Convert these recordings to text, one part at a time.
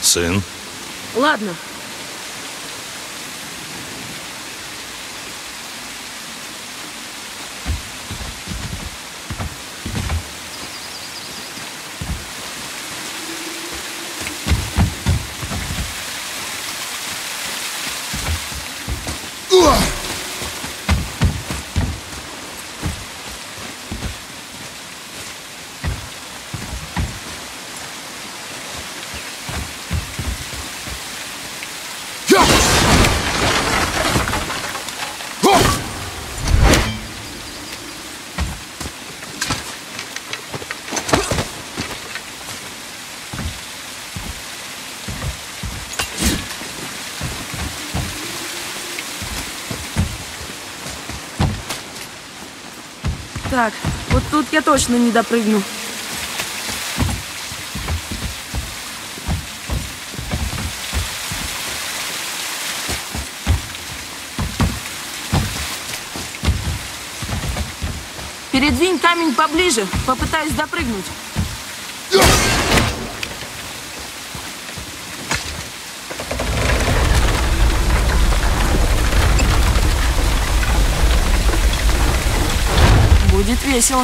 Сын. Ладно. Так, вот тут я точно не допрыгну. Передвинь камень поближе, попытаюсь допрыгнуть. Будет весело.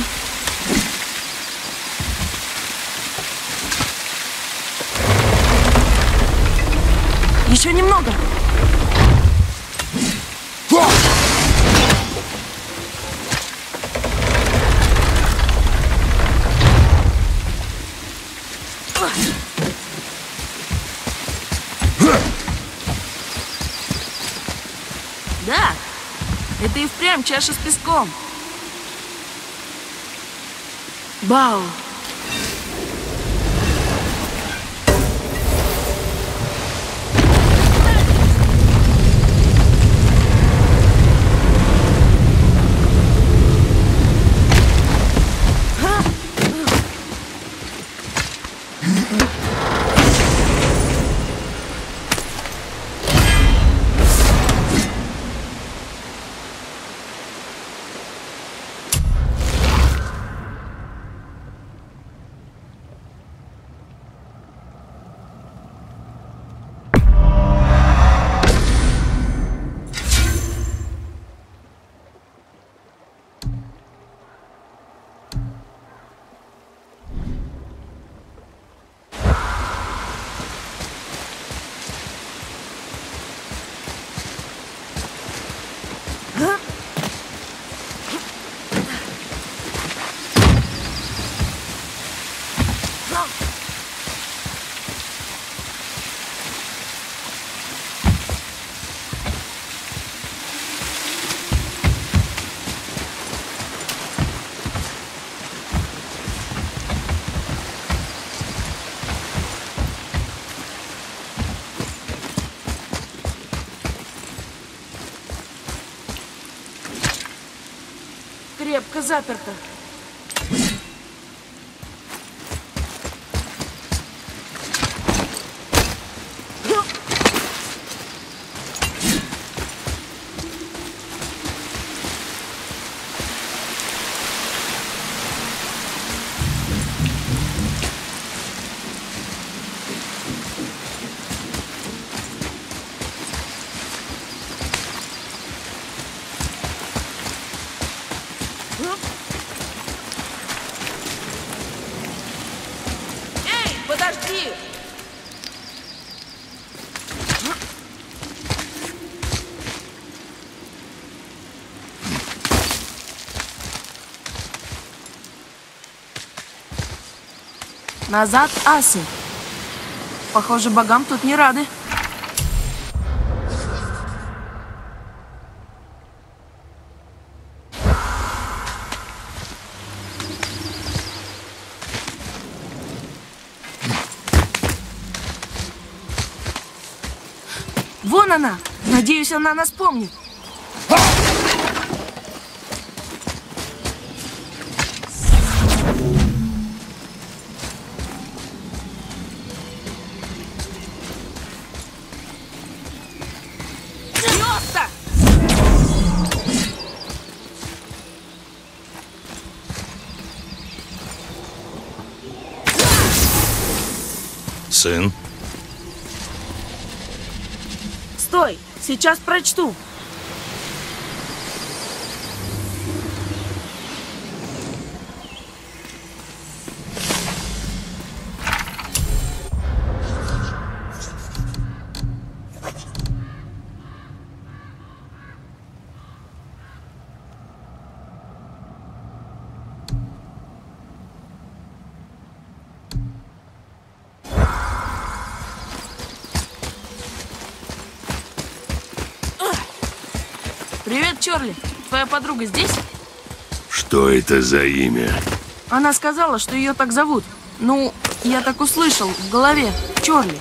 Еще немного. Да, это и впрямь чаша с песком. Бау! Крепко заперто. Эй, подожди! Назад, асы. Похоже, богам тут не рады. Вон она! Надеюсь, она нас помнит. Просто! Сын. Стой, сейчас прочту. Привет, Чарли. Твоя подруга здесь? Что это за имя? Она сказала, что ее так зовут. Ну, я так услышал в голове. Чарли.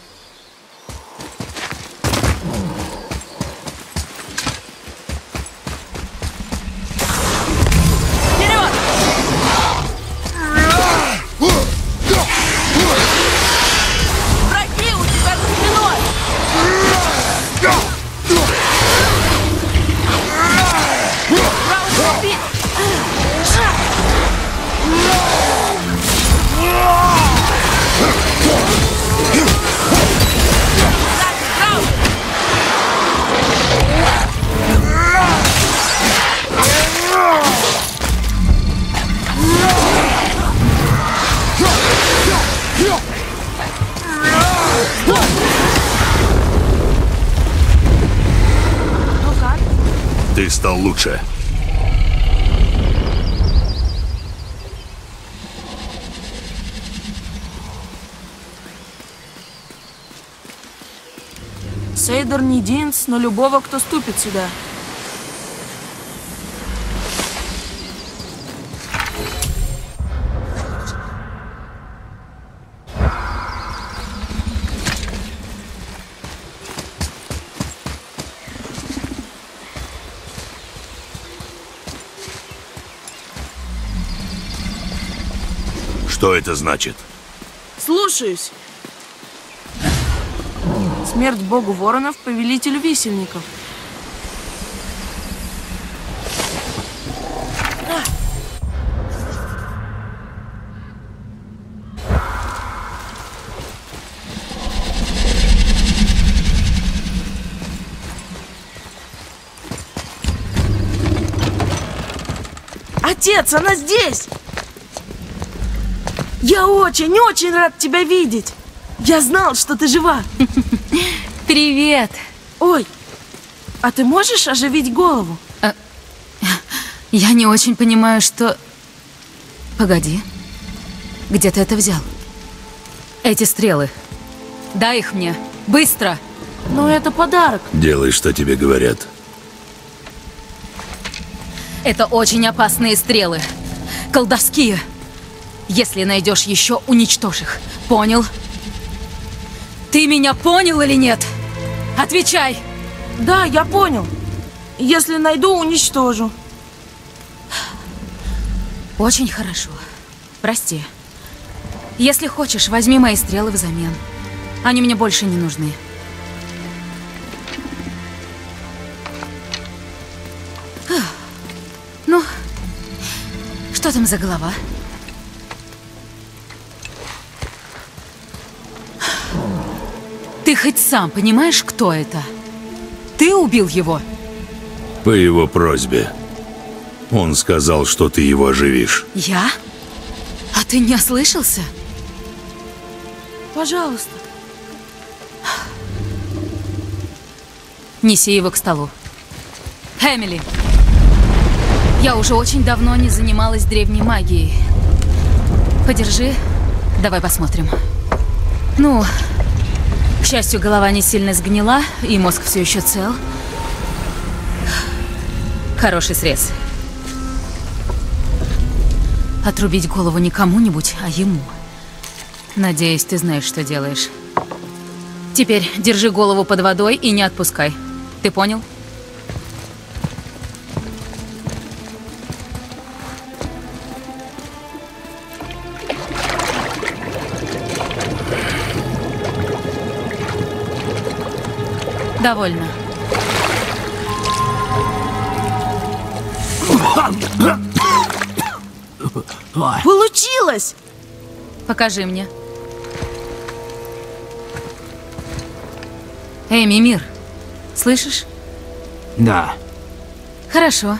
Вперед! Враги у тебя за спиной! Ну как? Ты стал лучше. Сейдер не Динс, но любого, кто ступит сюда. Что это значит? Слушаюсь. Смерть богу воронов, повелителю висельников. Отец, она здесь! Я очень рад тебя видеть! Я знал, что ты жива! Привет! Ой, а ты можешь оживить голову? Я не очень понимаю, что... Погоди. Где ты это взял? Эти стрелы. Дай их мне. Быстро! Ну, это подарок. Делай, что тебе говорят. Это очень опасные стрелы. Колдовские. Если найдешь еще, уничтожь их. Понял? Ты меня понял или нет? Отвечай! Да, я понял. Если найду, уничтожу. Очень хорошо. Прости. Если хочешь, возьми мои стрелы взамен. Они мне больше не нужны. Ну, что там за голова? Ты хоть сам понимаешь, кто это? Ты убил его? По его просьбе. Он сказал, что ты его оживишь. Я? А ты не ослышался? Пожалуйста. Неси его к столу. Эмили, я уже очень давно не занималась древней магией. Подержи, давай посмотрим. Ну, к счастью, голова не сильно сгнила, и мозг все еще цел. Хороший срез. Отрубить голову не кому-нибудь, а ему. Надеюсь, ты знаешь, что делаешь. Теперь держи голову под водой и не отпускай. Ты понял? Довольно. Получилось! Покажи мне. Эй, Мимир, Слышишь? Да. Хорошо.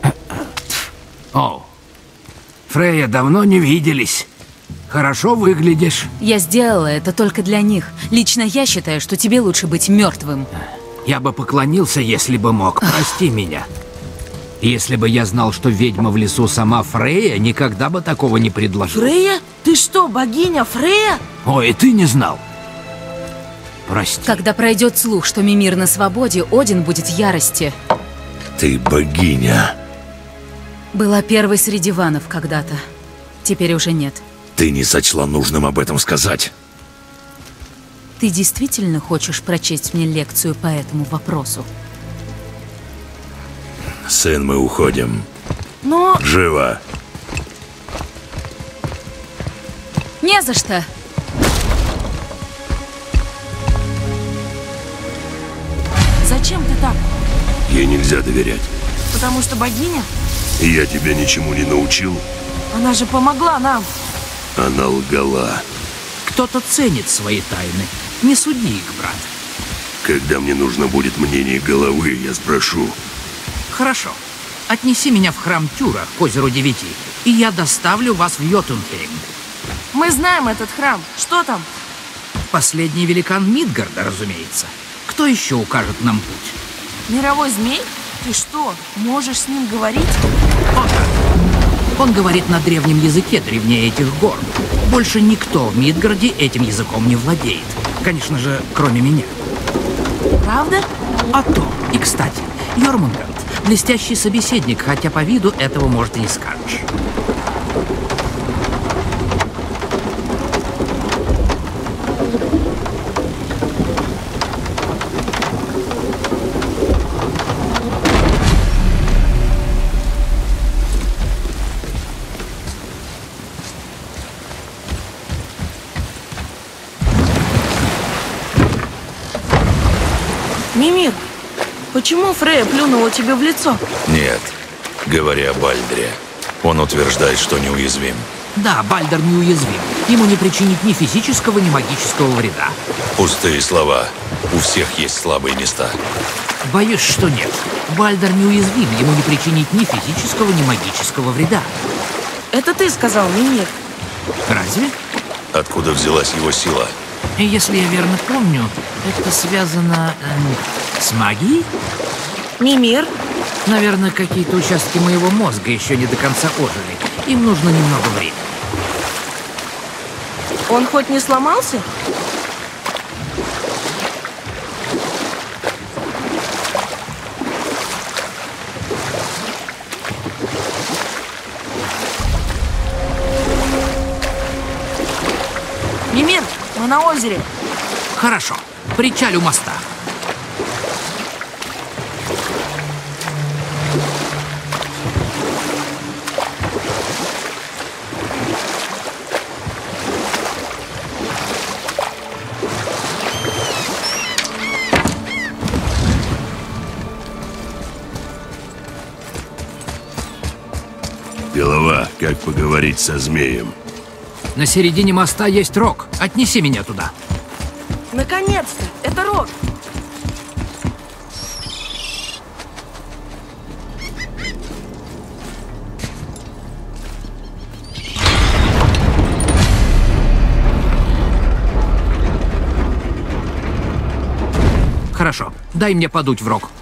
О, Фрейя, давно не виделись. Хорошо выглядишь. Я сделала это только для них. Лично я считаю, что тебе лучше быть мертвым. Я бы поклонился, если бы мог. Прости меня. Если бы я знал, что ведьма в лесу сама Фрейя, никогда бы такого не предложил. Фрейя? Ты что, богиня Фрейя? Ой, ты не знал. Прости. Когда пройдет слух, что Мимир на свободе, Один будет в ярости. Ты богиня. Была первой среди ванов когда-то. Теперь уже нет. Ты не сочла нужным об этом сказать. Ты действительно хочешь прочесть мне лекцию по этому вопросу? Сын, мы уходим. Но... Живо. Не за что. Зачем ты так? Ей нельзя доверять. Потому что богиня? И я тебя ничему не научил. Она же помогла нам. Она лгала. Кто-то ценит свои тайны. Не суди их, брат. Когда мне нужно будет мнение головы, я спрошу. Хорошо. Отнеси меня в храм Тюра к озеру Девяти, и я доставлю вас в Йотунхейм. Мы знаем этот храм. Что там? Последний великан Мидгарда, разумеется. Кто еще укажет нам путь? Мировой змей? Ты что, можешь с ним говорить? Вот так. Он говорит на древнем языке, древнее этих гор. Больше никто в Мидгарде этим языком не владеет. Конечно же, кроме меня. Правда? А то. И, кстати, Йормунганд — блестящий собеседник, хотя по виду этого, может, и не скажешь. Мимир, почему Фрейя плюнула тебе в лицо? Нет, говоря о Бальдре, он утверждает, что неуязвим. Да, Бальдер неуязвим. Ему не причинить ни физического, ни магического вреда. Пустые слова. У всех есть слабые места. Боюсь, что нет. Бальдер неуязвим. Ему не причинить ни физического, ни магического вреда. Это ты сказал, Мимир. Разве? Откуда взялась его сила? И если я верно помню, это связано с магией? Мимир? Наверное, какие-то участки моего мозга еще не до конца ожили. Им нужно немного времени. Он хоть не сломался? Мимир, мы на озере. Хорошо. Причаль у моста. Голова, как поговорить со змеем? На середине моста есть рог. Отнеси меня туда. Наконец-то! Это Рок! Хорошо. Дай мне подуть в рог.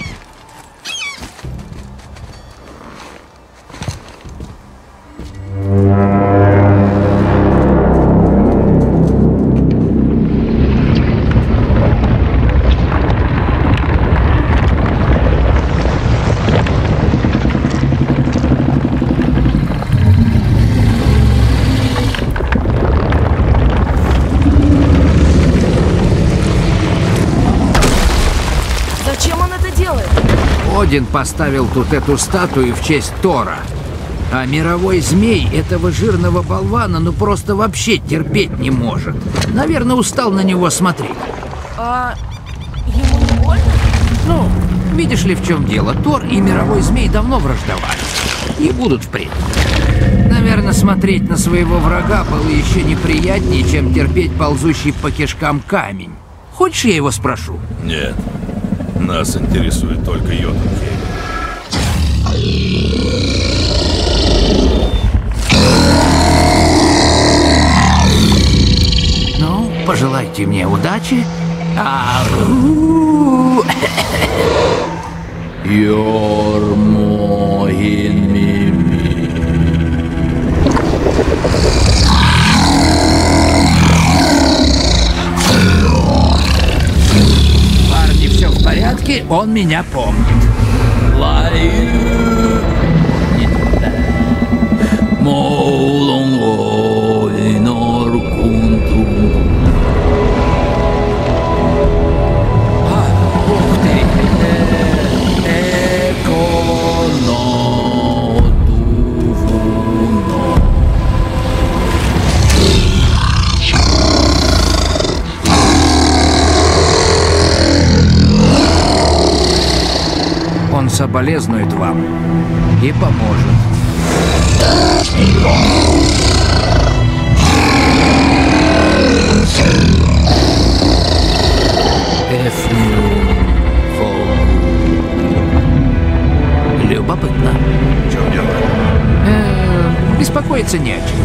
Один поставил тут эту статую в честь Тора. А мировой змей этого жирного болвана ну просто вообще терпеть не может. Наверное, устал на него смотреть. А ему не больно? Ну, видишь ли, в чем дело? Тор и мировой змей давно враждовали. И будут впредь. Наверное, смотреть на своего врага было еще неприятнее, чем терпеть ползущий по кишкам камень. Хочешь, я его спрошу? Нет. Нас интересует только Йотунхейм. Ну, пожелайте мне удачи. Парни, все в порядке, он меня помнит. Он соболезнует вам и поможет. Любопытно. В чем дело? Беспокоиться не о чем.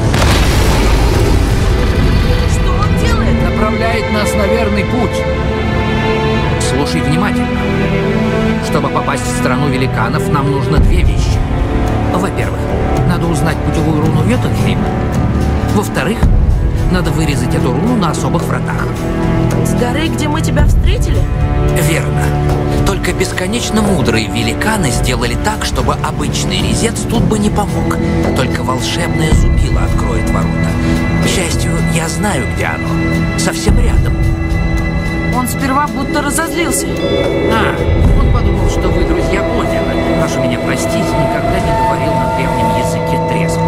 Что он делает? Направляет нас на верный путь. Слушай внимательно. Чтобы попасть в страну великанов, нам нужно две вещи. Во-первых, надо узнать путевую руну Йотунхейма. Во-вторых, надо вырезать эту руну на особых вратах. С горы, где мы тебя встретили? Верно. Только бесконечно мудрые великаны сделали так, чтобы обычный резец тут бы не помог. Только волшебное зубило откроет ворота. К счастью, я знаю, где оно. Совсем рядом. Он сперва будто разозлился. Он подумал, что вы друзья Одина. Прошу меня простить, никогда не говорил на древнем языке трезво.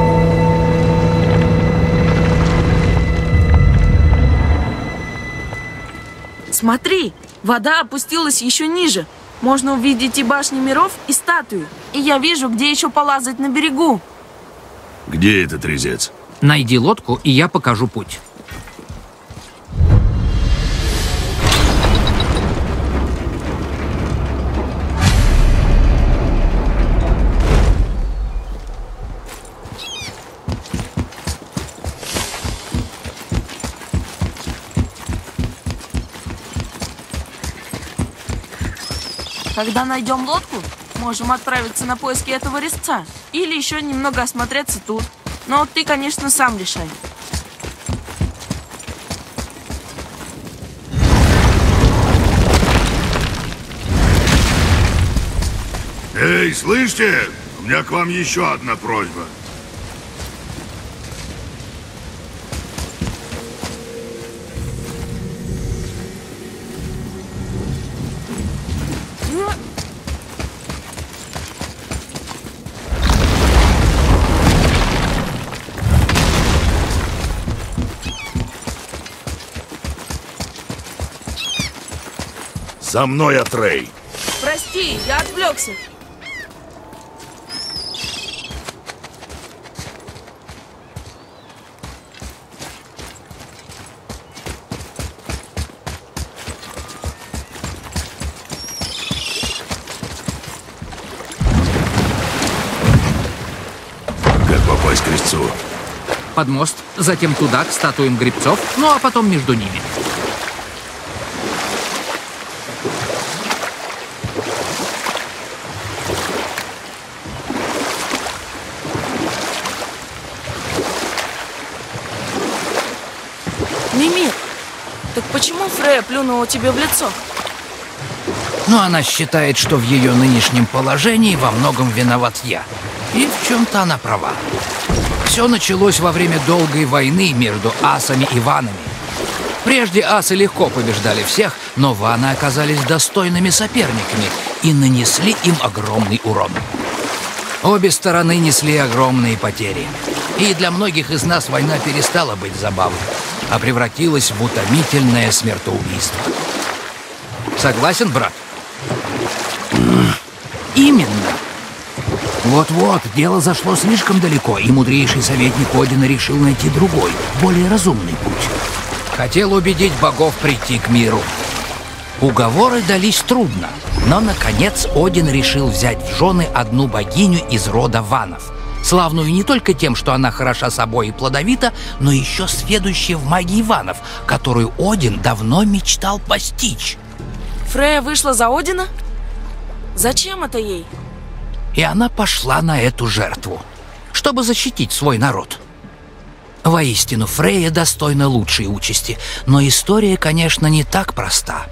Смотри, вода опустилась еще ниже. Можно увидеть и башни миров, и статую. И я вижу, где еще полазать на берегу. Где этот резец? Найди лодку, и я покажу путь. Когда найдем лодку, можем отправиться на поиски этого резца. Или еще немного осмотреться тут. Но ты, конечно, сам решай. Эй, слышите? У меня к вам еще одна просьба. За мной, Атрей. Прости, я отвлекся. Как попасть к резцу? Под мост, затем туда, к статуям гребцов, ну а потом между ними. Мимир, так почему Фрея плюнула тебе в лицо? Но она считает, что в ее нынешнем положении во многом виноват я. И в чем-то она права. Все началось во время долгой войны между асами и ванами. Прежде асы легко побеждали всех, но ваны оказались достойными соперниками и нанесли им огромный урон. Обе стороны несли огромные потери. И для многих из нас война перестала быть забавой, а превратилась в утомительное смертоубийство. Согласен, брат? Именно. Вот-вот, дело зашло слишком далеко, и мудрейший советник Одина решил найти другой, более разумный путь. Хотел убедить богов прийти к миру. Уговоры дались трудно, но, наконец, Один решил взять в жены одну богиню из рода ванов, славную не только тем, что она хороша собой и плодовита, но еще сведущая в магии ванов, которую Один давно мечтал постичь. Фрея вышла за Одина? Зачем это ей? И она пошла на эту жертву, чтобы защитить свой народ. Воистину, Фрейя достойна лучшей участи, но история, конечно, не так проста.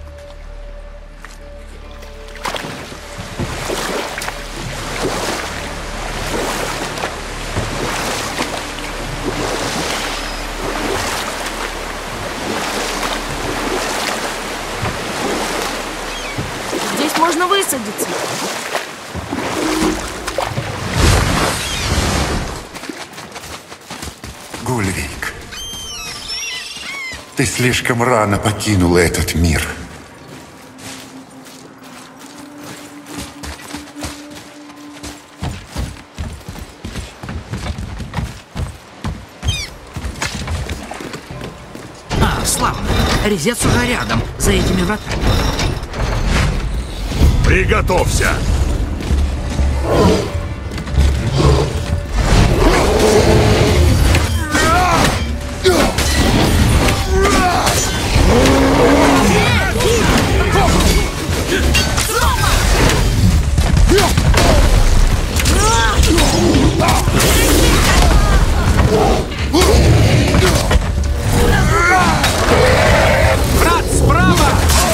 Здесь можно высадиться. Гульвик, ты слишком рано покинула этот мир. Славно. Резец уже рядом, за этими вратами. Приготовься! Брат, справа!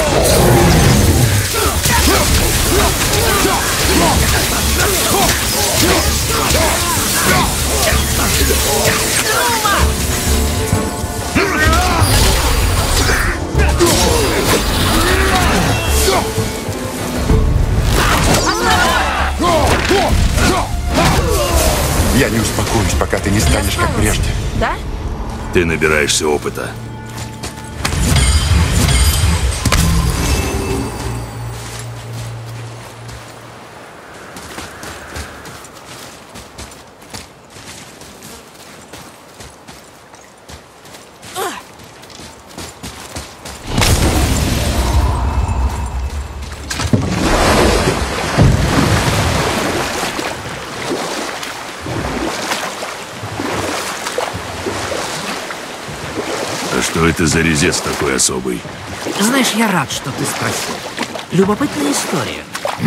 Я не успокоюсь, пока ты не станешь как прежде. Да? Ты набираешься опыта. А что это за резец такой особый? Знаешь, я рад, что ты спросил. Любопытная история.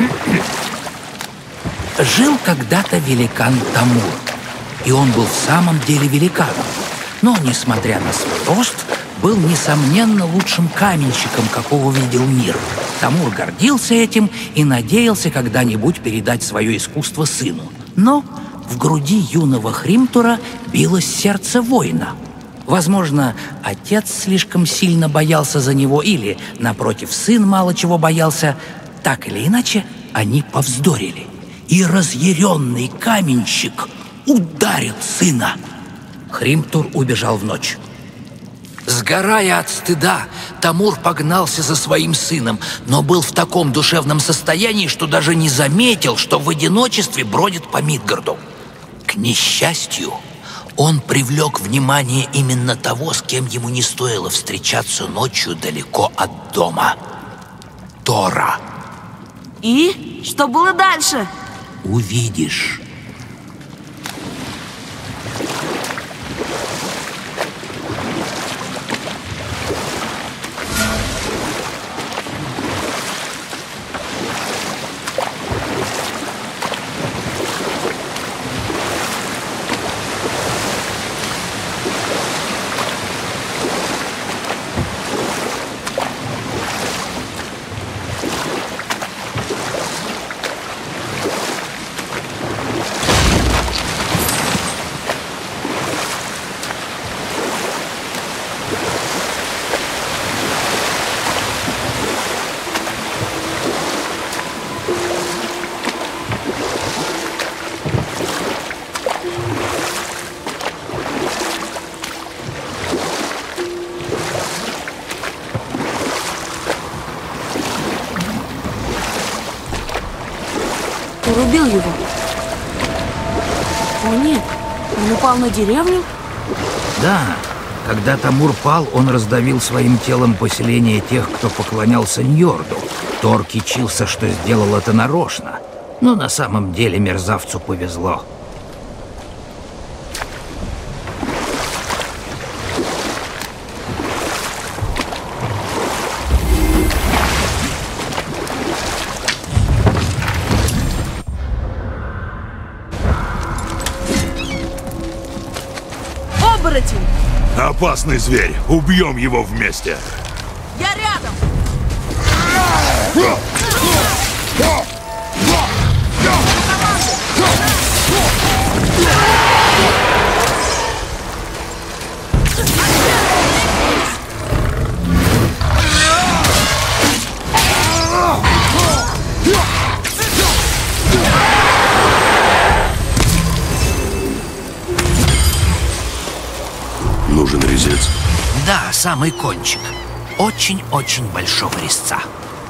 Жил когда-то великан Тамур, и он был в самом деле великаном. Но, несмотря на свой рост, был, несомненно, лучшим каменщиком, какого видел мир. Тамур гордился этим и надеялся когда-нибудь передать свое искусство сыну. Но в груди юного Хримтура билось сердце воина. Возможно, отец слишком сильно боялся за него или, напротив, сын мало чего боялся. Так или иначе, они повздорили. И разъяренный каменщик ударил сына. Хримтур убежал в ночь. Сгорая от стыда, Тамур погнался за своим сыном, но был в таком душевном состоянии, что даже не заметил, что в одиночестве бродит по Мидгарду. К несчастью, он привлек внимание именно того, с кем ему не стоило встречаться ночью далеко от дома. Тора. И? Что было дальше? Увидишь. Убил его. О нет, он упал на деревню? Да, Когда Тамур пал, он раздавил своим телом поселение тех, кто поклонялся Ньорду. Тор кичился, что сделал это нарочно. Но на самом деле мерзавцу повезло. Оборотень! Опасный зверь. Убьем его вместе. Я рядом! Нужен резец. Да, самый кончик. Очень-очень большого резца.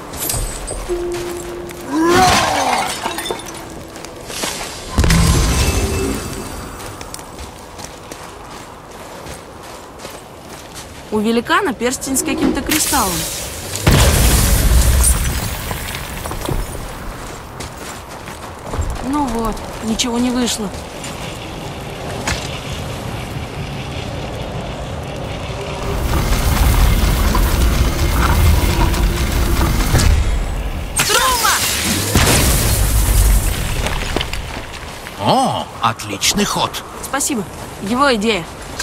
У великана перстень с каким-то кристаллом. Ну вот, ничего не вышло. О, отличный ход. Спасибо. Его идея.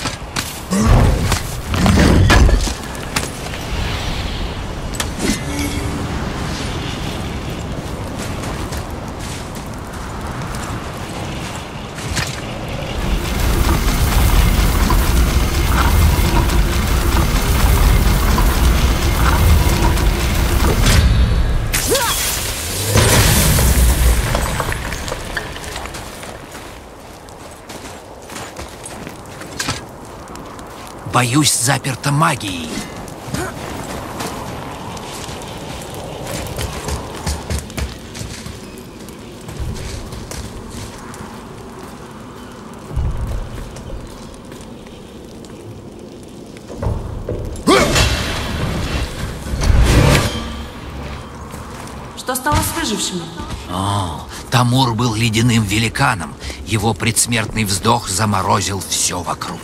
Боюсь, заперто магией. Что стало с выжившими? О, Тамур был ледяным великаном. Его предсмертный вздох заморозил все вокруг.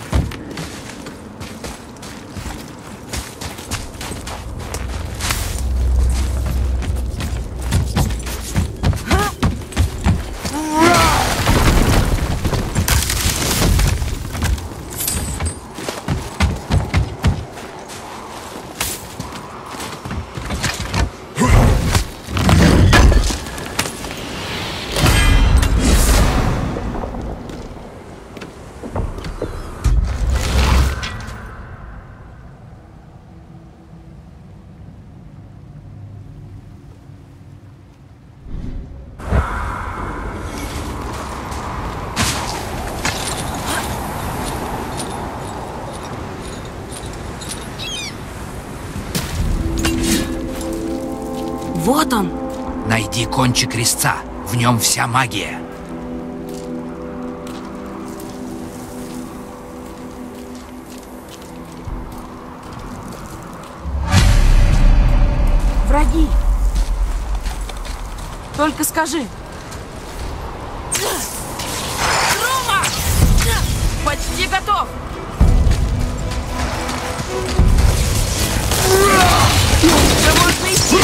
Вот он! Найди кончик резца. В нем вся магия. Враги! Только скажи. Рома! Почти готов! Уже можно идти!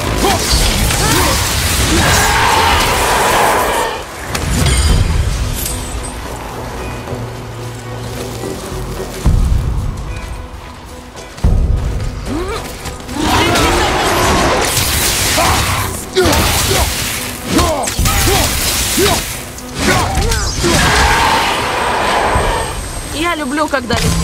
Я люблю, когда легко.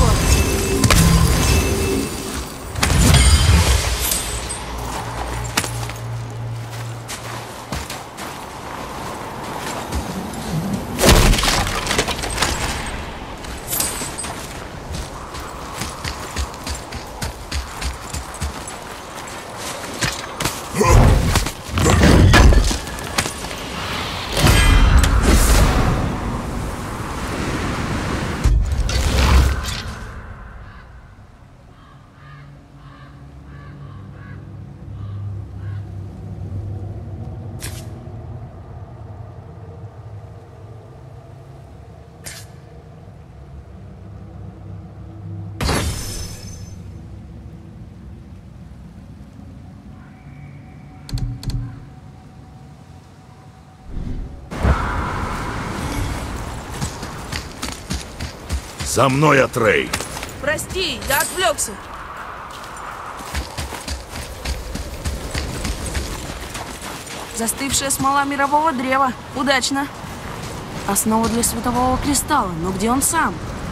За мной, Атрей! Прости, я отвлекся. Застывшая смола мирового древа. Удачно. Основа для светового кристалла. Но где он сам?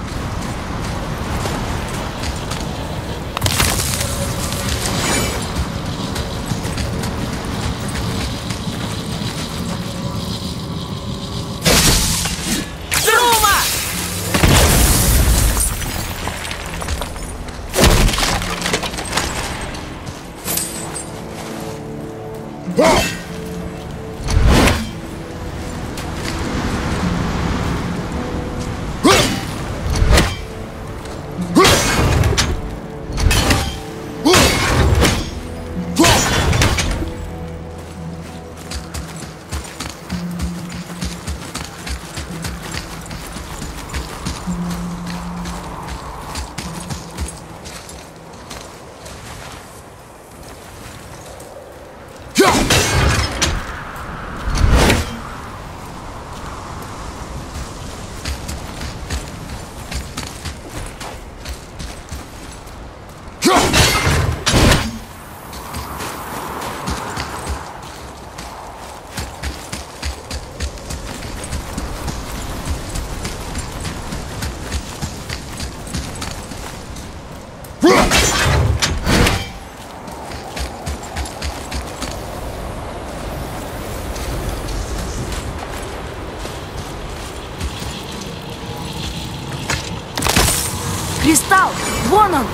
Кристалл! Вон он!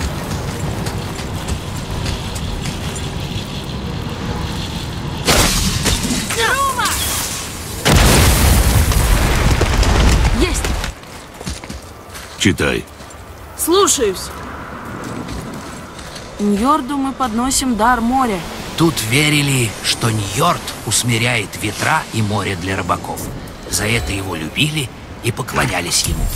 Рума! Есть! Читай. Слушаюсь. Ньорду мы подносим дар моря. Тут верили, что Ньорд усмиряет ветра и море для рыбаков. За это его любили и поклонялись ему.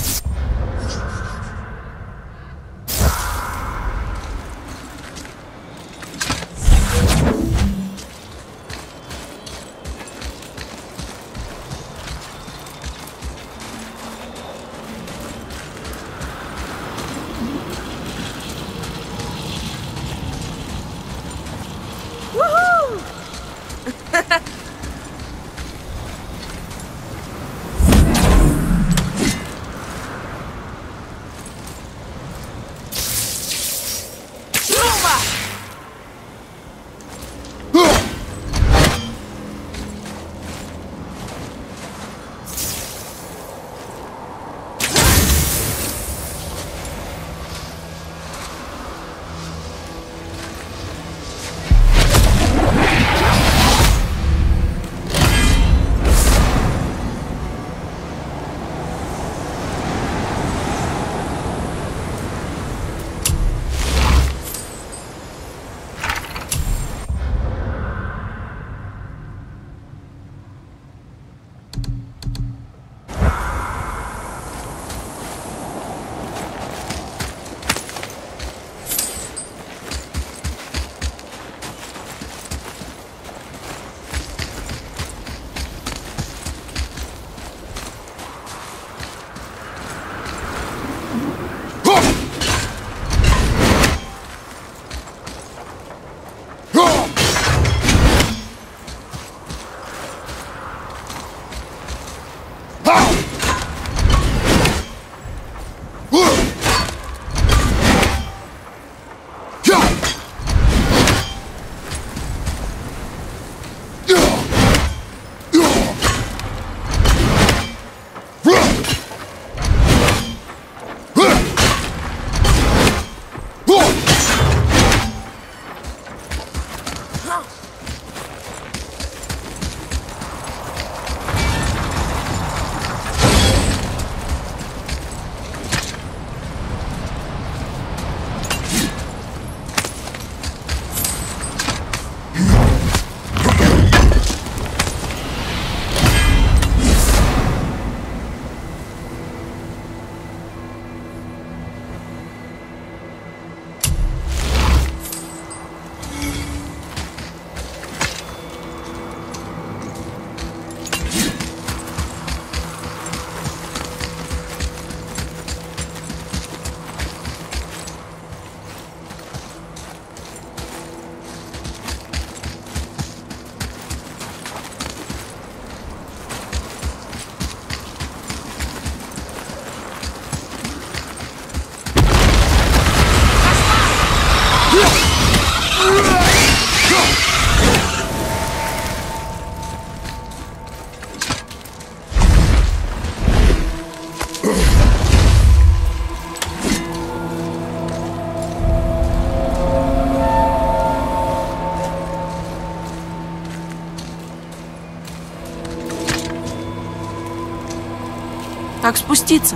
Как спуститься?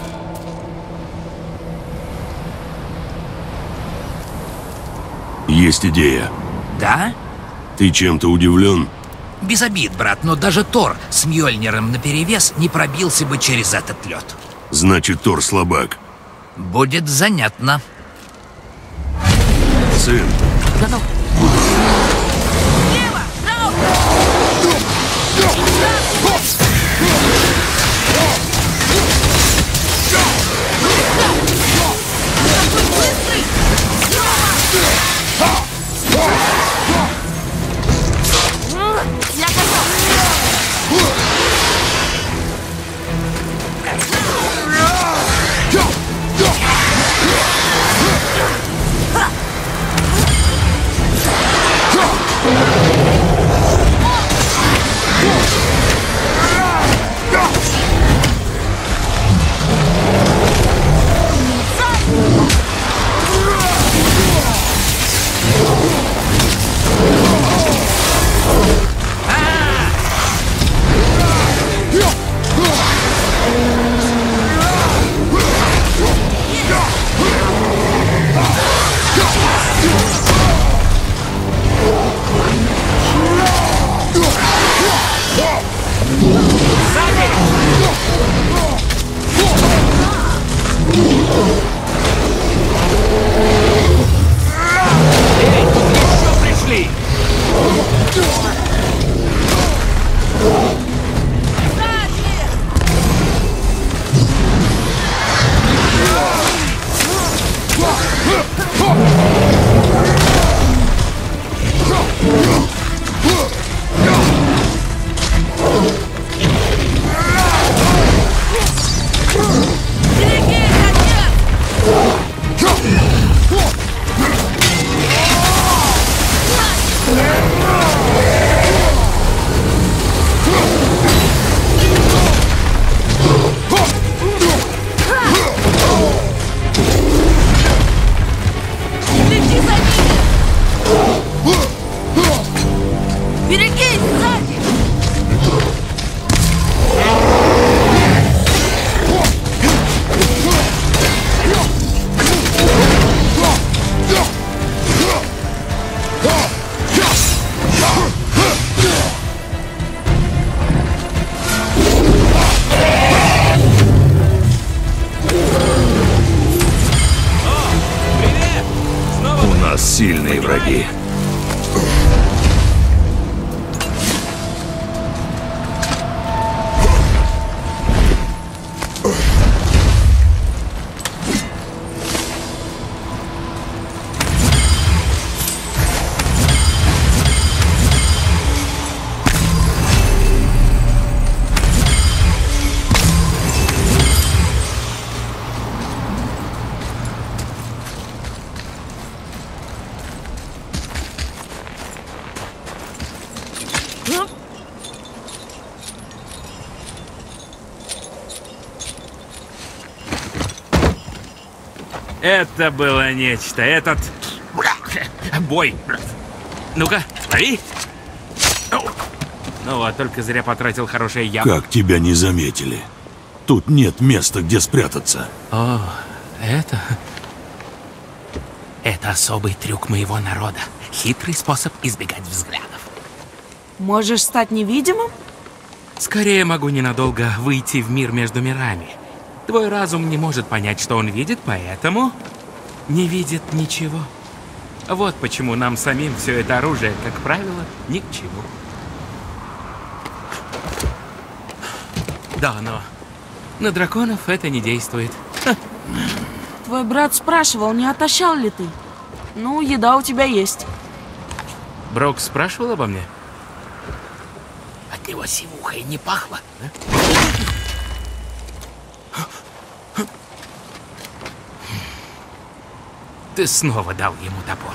Есть идея. Да? Ты чем-то удивлен? Без обид, брат, но даже Тор с Мьёльниром наперевес не пробился бы через этот лед. Значит, Тор слабак. Будет занятно. Сын, Готов. Слева! Раук! Быстрый! Я готов! Сильные враги. Это было нечто. Этот... бой. Ну-ка, лови. Ну вот, только зря потратил хорошее яблоко. Как тебя не заметили? Тут нет места, где спрятаться. О, это... Это особый трюк моего народа. Хитрый способ избегать взглядов. Можешь стать невидимым? Скорее могу ненадолго выйти в мир между мирами. Твой разум не может понять, что он видит, поэтому не видит ничего. Вот почему нам самим все это оружие, как правило, ни к чему. Да, но на драконов это не действует. Твой брат спрашивал, не отощал ли ты? Ну, еда у тебя есть. Брок спрашивал обо мне? От него сивухой не пахло, да? Ты снова дал ему топор.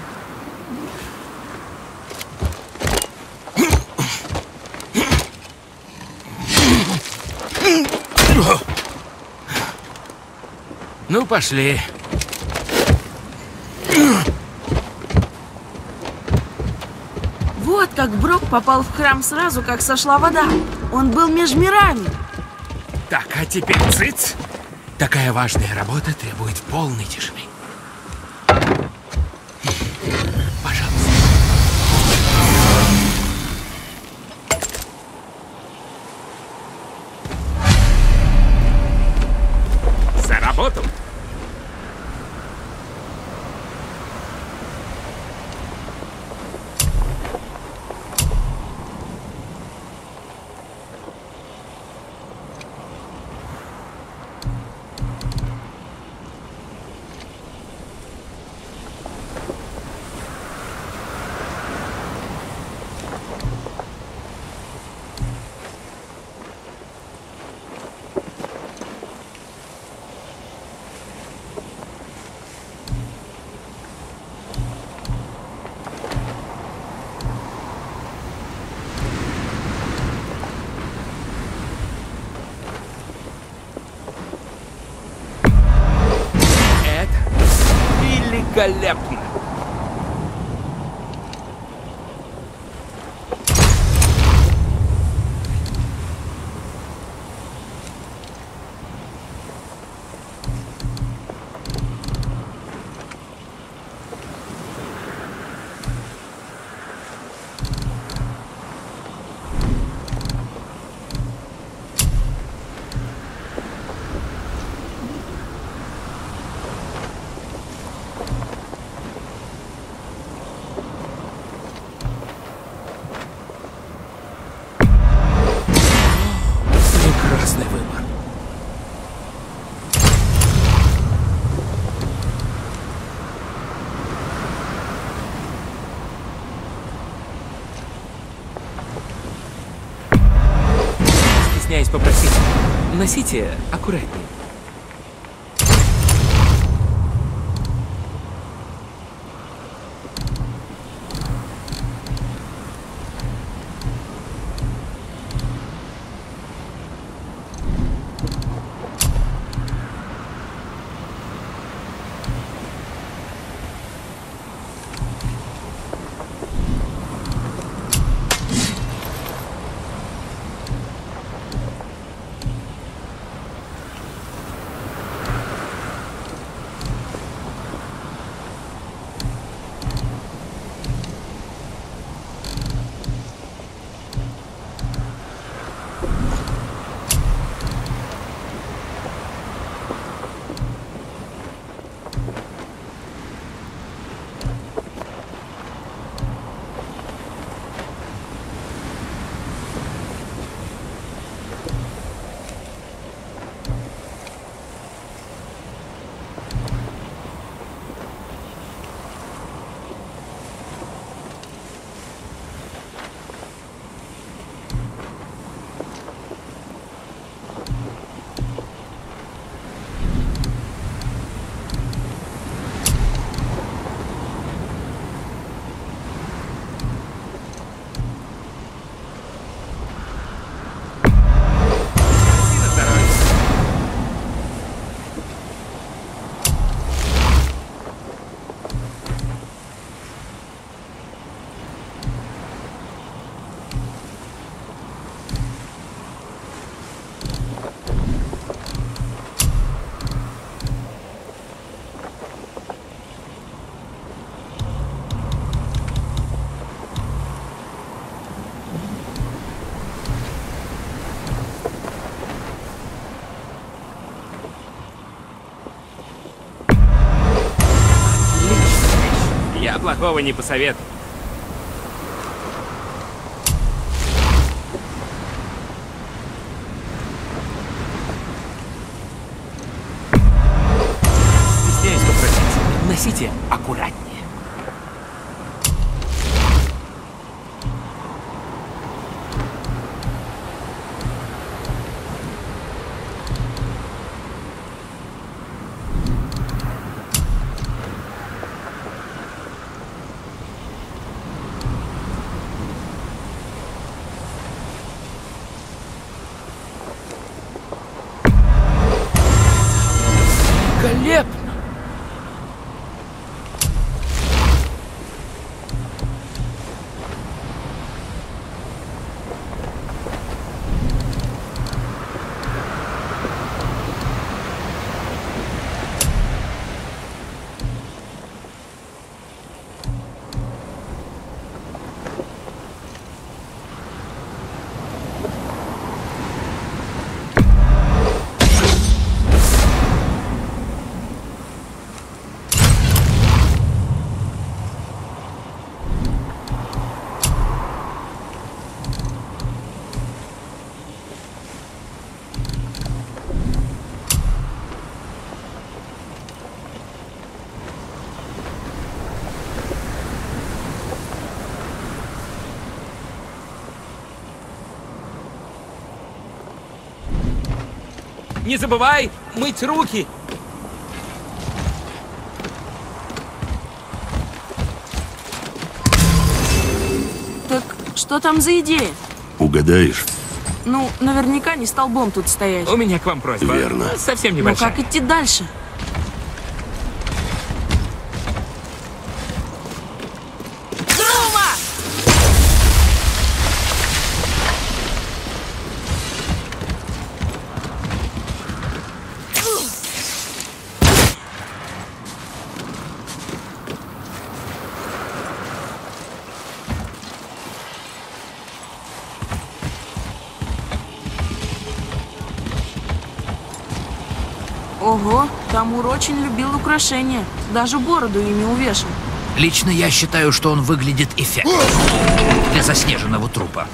Ну, пошли. Вот как Брок попал в храм сразу, как сошла вода. Он был меж мирами. Так, а теперь цыц. Такая важная работа требует полной тишины. Пожалуйста. За работу! Великолепно! Прекрасный выбор. Стесняюсь попросить, носите аккуратнее. Я плохого не посоветую. Стесняюсь попросить, носите аккуратнее. Не забывай мыть руки. Так что там за идея? Угадаешь? Ну, наверняка не столбом тут стоять. У меня к вам просьба. Верно. Совсем Но небольшая. как идти дальше? Ого, Тамур очень любил украшения. Даже бороду ими увешал. Лично я считаю, что он выглядит эффектно для заснеженного трупа.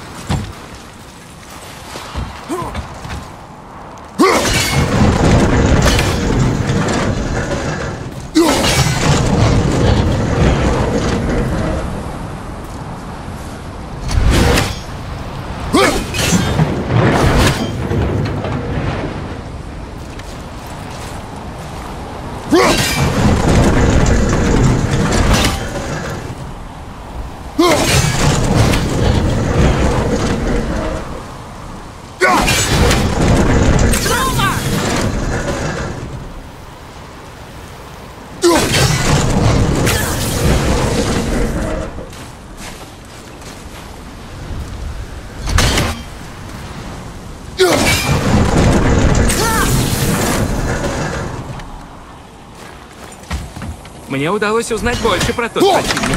Мне удалось узнать больше про тот противник.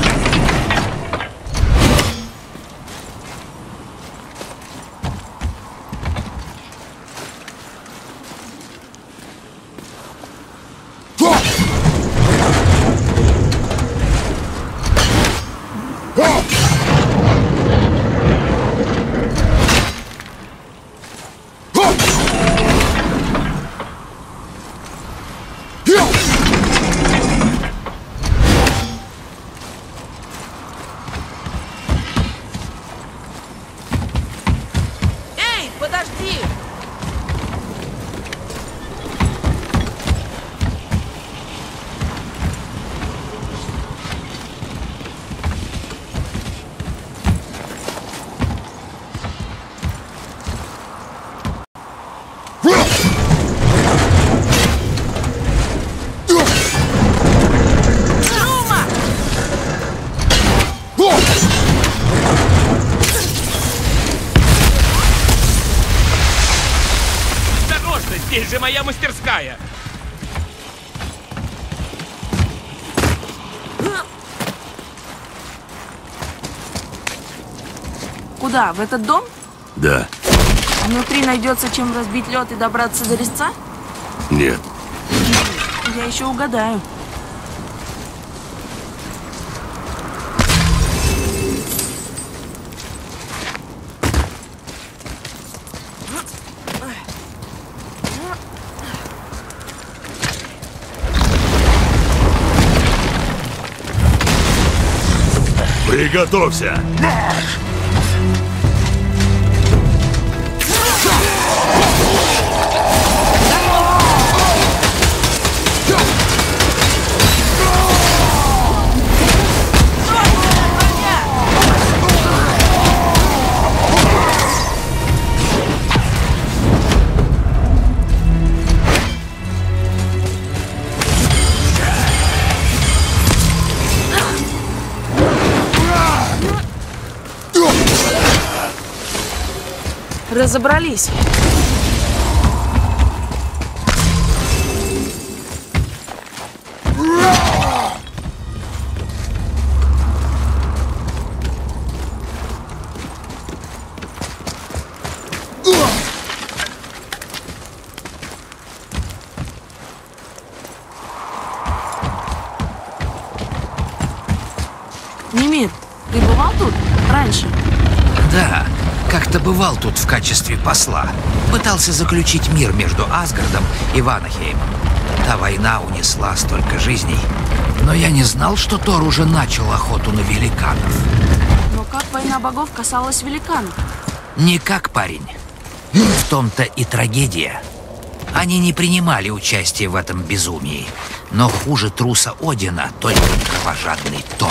Эй, подожди! Осторожно, здесь же моя мастерская. Куда? В этот дом? Да. Внутри найдется чем разбить лед и добраться до резца? Нет. Я еще угадаю. Приготовься! Разобрались. Немир, ты бывал тут раньше? Да, как-то бывал тут в качестве посла. Пытался заключить мир между Асгардом и Ванахеймом. Та война унесла столько жизней. Но я не знал, что Тор уже начал охоту на великанов. Но как война богов касалась великанов? Никак, парень. В том-то и трагедия. Они не принимали участие в этом безумии. Но хуже труса Одина только кровожадный Тор.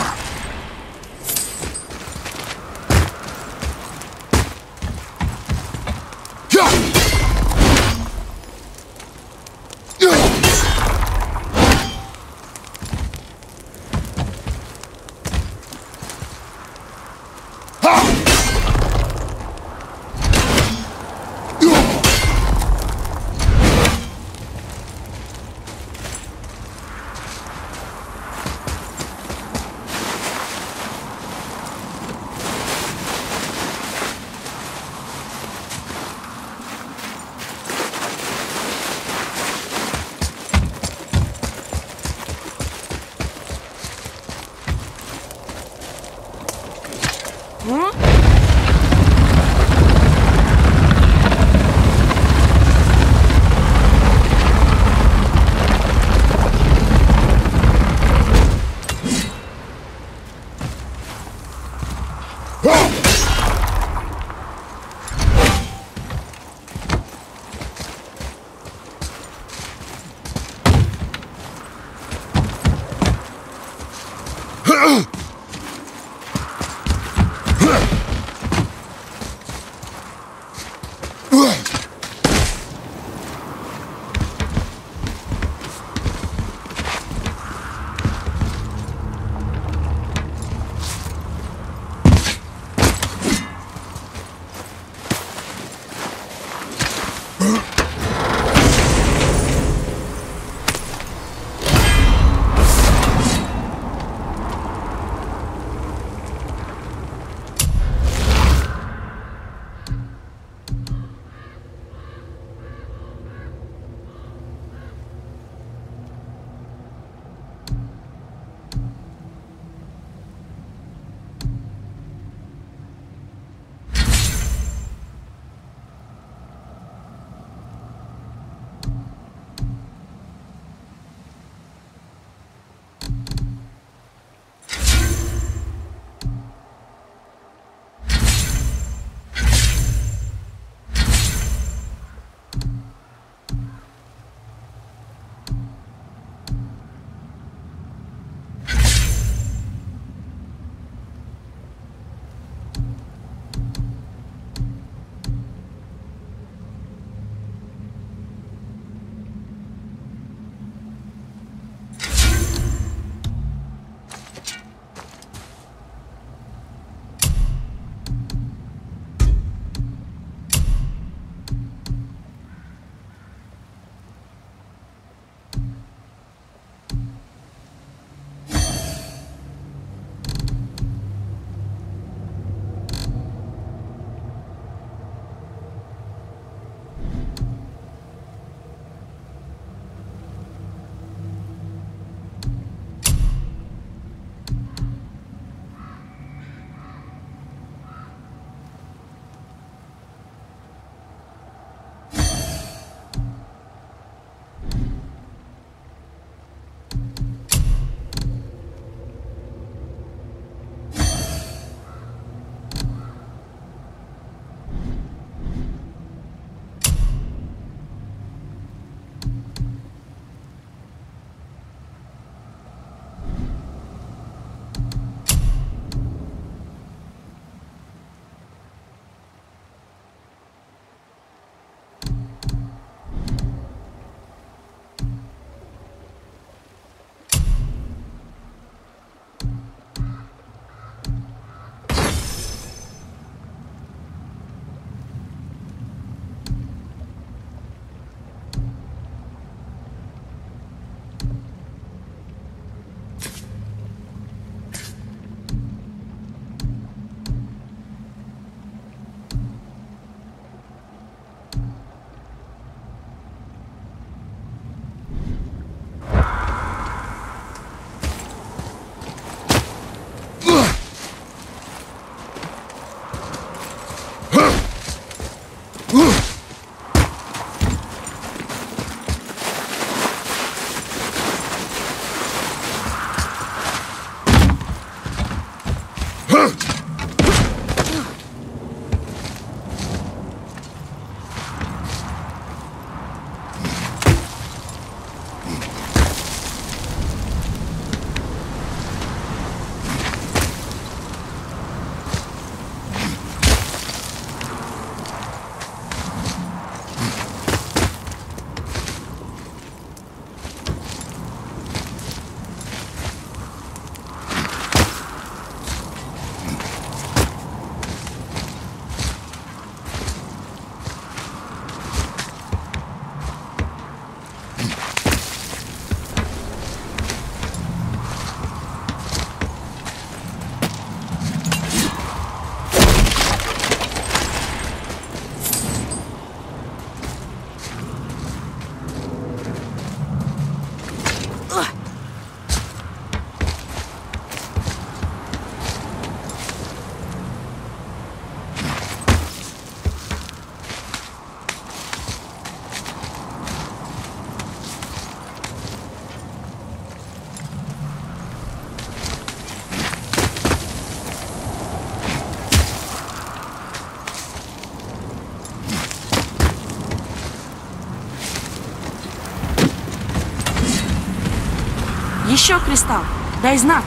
Еще кристалл. Дай знак.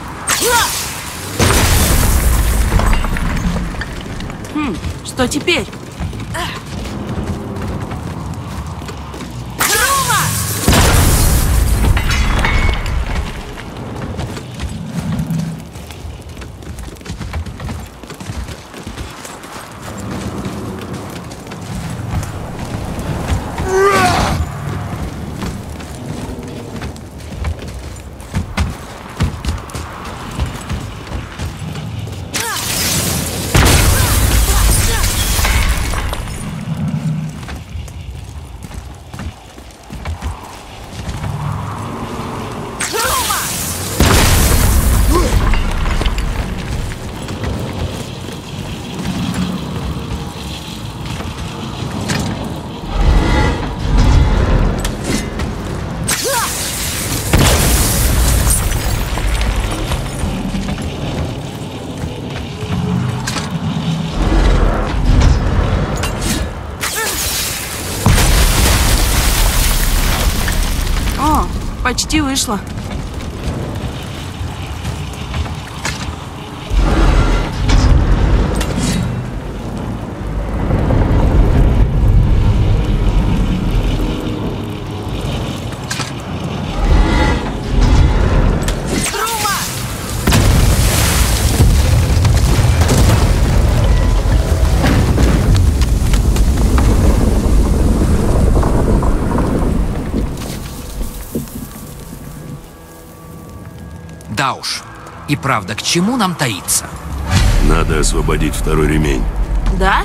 Что теперь? Почти вышло. Да уж. И правда, к чему нам таиться? Надо освободить второй ремень. Да?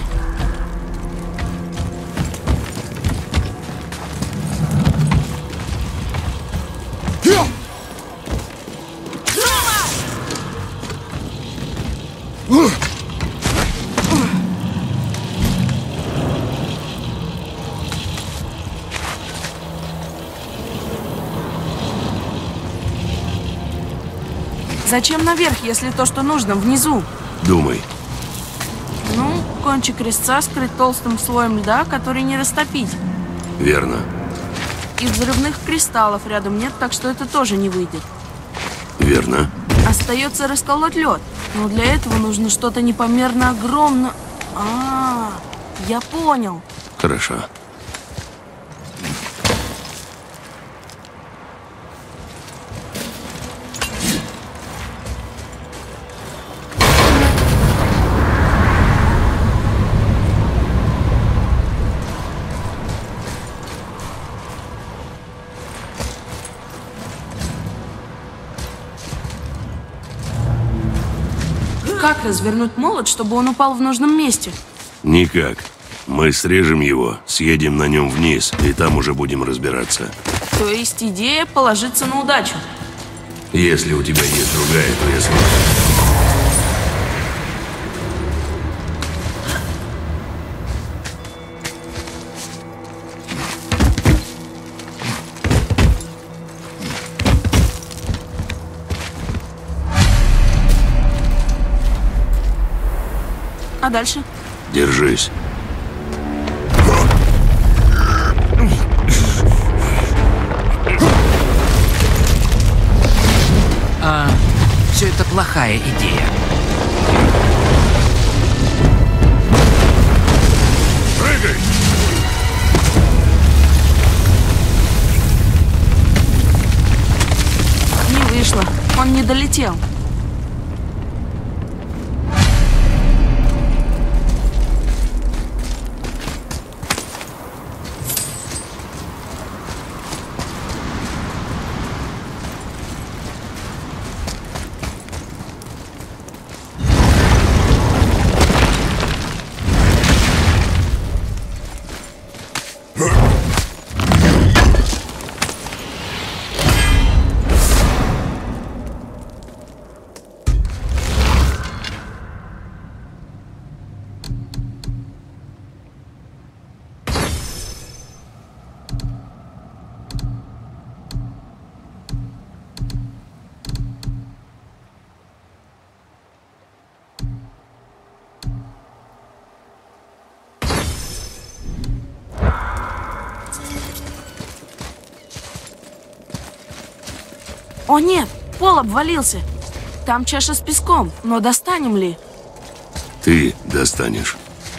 Зачем наверх, если то, что нужно, внизу? Думай. Ну, кончик резца скрыт толстым слоем льда, который не растопить. Верно. И взрывных кристаллов рядом нет, так что это тоже не выйдет. Верно. Остается расколоть лед. Но для этого нужно что-то непомерно огромное. Я понял. Хорошо. Как развернуть молот, чтобы он упал в нужном месте? Никак. Мы срежем его, съедем на нем вниз, и там уже будем разбираться. То есть идея положиться на удачу. Если у тебя есть другая, то я смогу. А дальше? Держись. Все это плохая идея. Прыгай! Не вышло. Он не долетел. О, нет! пол обвалился. Там чаша с песком, но достанем ли? Ты достанешь.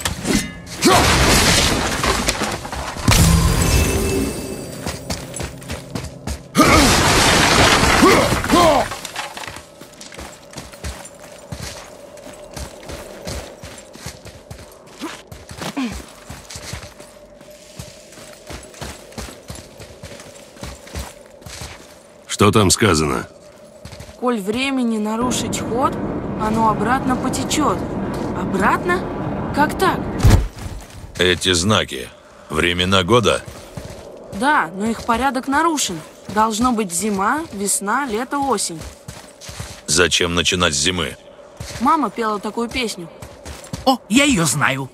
Что там сказано? Коль времени нарушить ход, оно обратно потечет. Обратно? Как так? Эти знаки. Времена года? Да, но их порядок нарушен. Должно быть зима, весна, лето, осень. Зачем начинать с зимы? Мама пела такую песню. О, я ее знаю.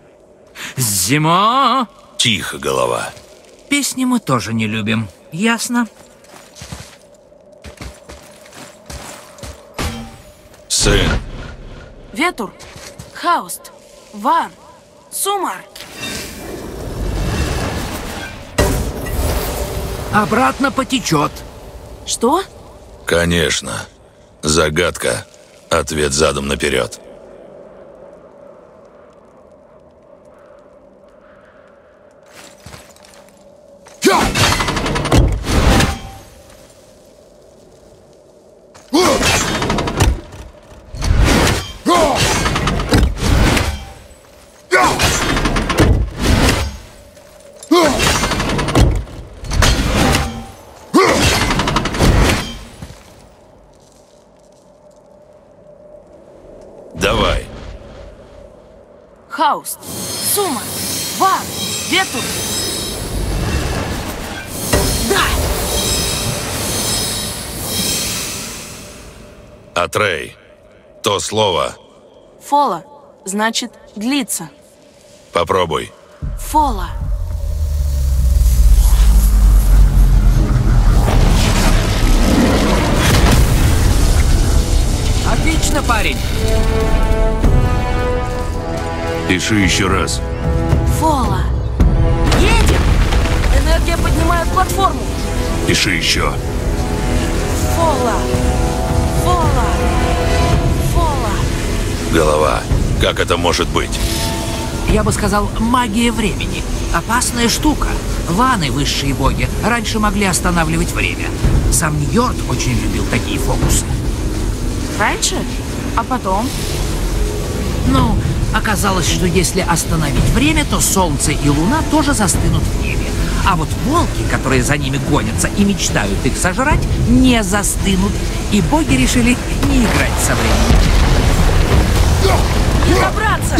Зима. Тихо, голова. Песни мы тоже не любим. Ясно? Сын. Ветур, Хауст, Вар, Сумар. Обратно потечет. Что? Конечно. Загадка. Ответ задом наперед. Давай. Хауст, Сумар, Вар, Ветур. Да! Атрей. То слово. Фола, значит, длится. Попробуй. Фола. Отлично, парень. Пиши еще раз. Фола. Едем! Энергия поднимает платформу. Пиши еще. Фола. Фола. Фола. Голова. Как это может быть? Я бы сказал, магия времени. Опасная штука. Ваны, высшие боги, раньше могли останавливать время. Сам Ньорд очень любил такие фокусы. Раньше? А потом? Ну, оказалось, что если остановить время, то Солнце и Луна тоже застынут в небе. А вот волки, которые за ними гонятся и мечтают их сожрать, не застынут. И боги решили не играть со временем. Не добраться!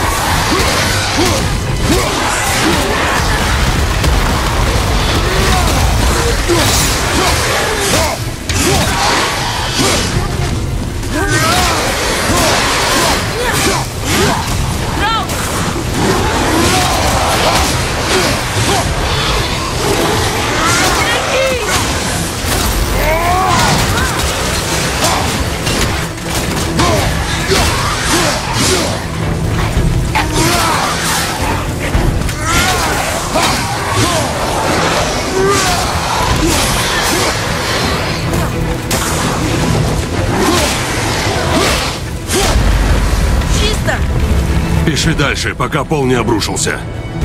Пиши дальше, пока пол не обрушился.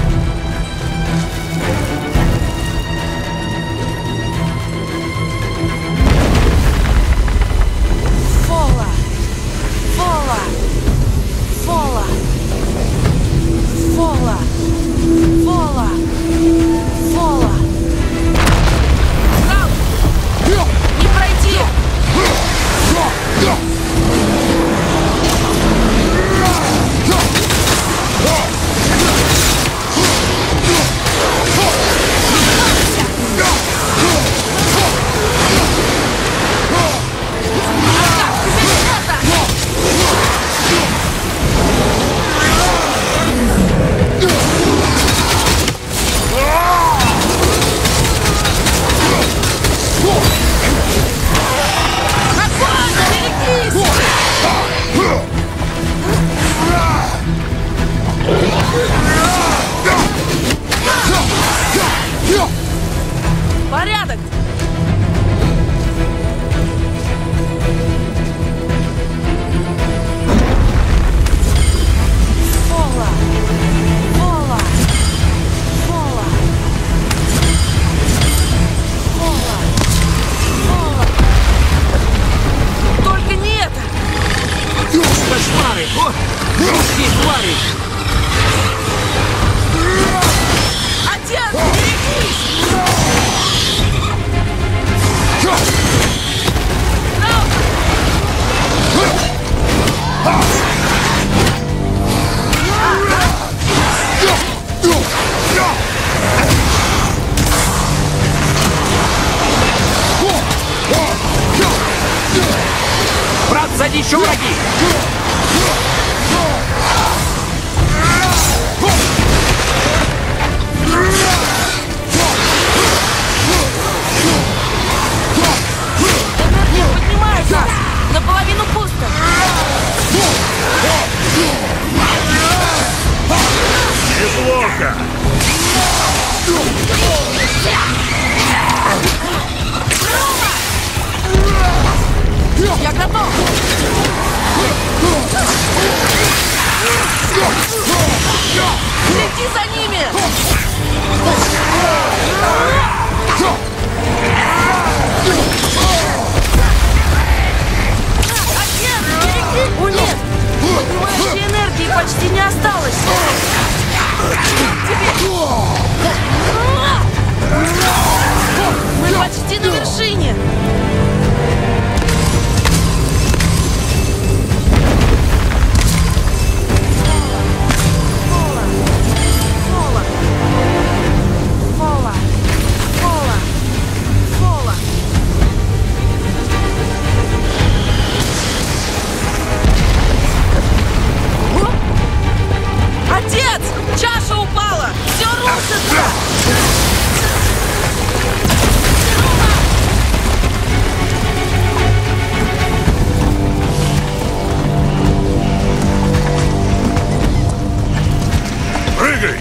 Фола. Фола. Фола. Фола. Фола. Фола. Раунд! Не пройти! кошмары! О, жуткие твари! Отец, берегись! Брат, сзади еще враги! Энергия поднимается! Наполовину пусто! Неплохо! Я готов! Следи за ними! Отец, береги! О, нет! Поднимающей энергии почти не осталось! Мы почти на вершине! Отец! Чаша упала! Все рушится! Прыгай!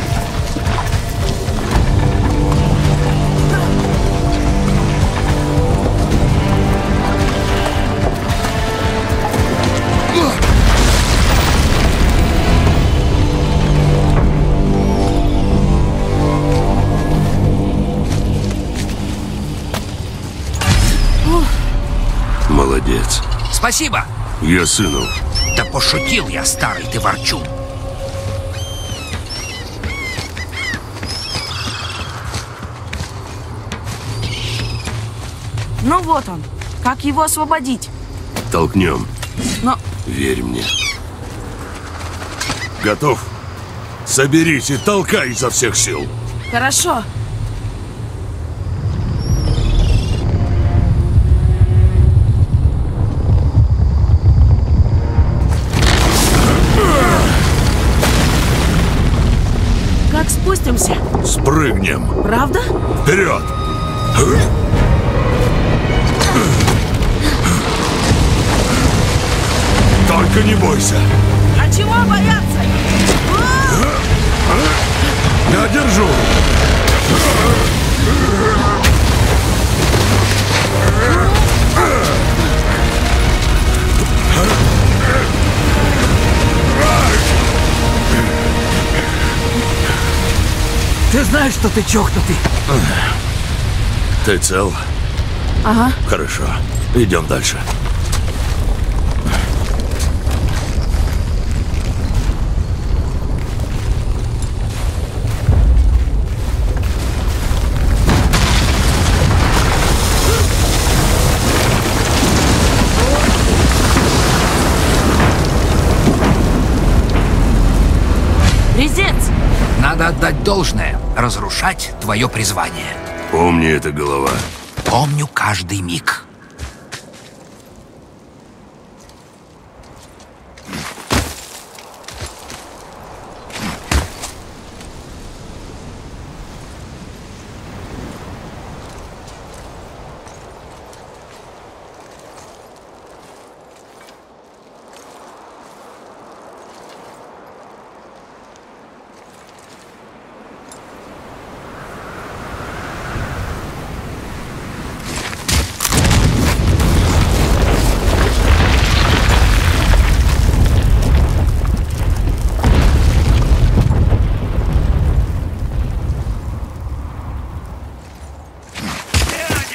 Молодец. Спасибо! Я сыну. Да пошутил я, старый ты ворчун. Ну вот он. Как его освободить? Толкнем. Но... Верь мне. Готов? Соберись и толкай изо всех сил. Хорошо. Как спустимся? Спрыгнем. Правда? Вперед! Только не бойся. А чего бояться? Я держу. Ты знаешь, что ты чокнутый? Ты цел? Ага. Хорошо. Идем дальше. Резец! Надо отдать должное. Разрушать твое призвание. Помни это, голова. Помню каждый миг.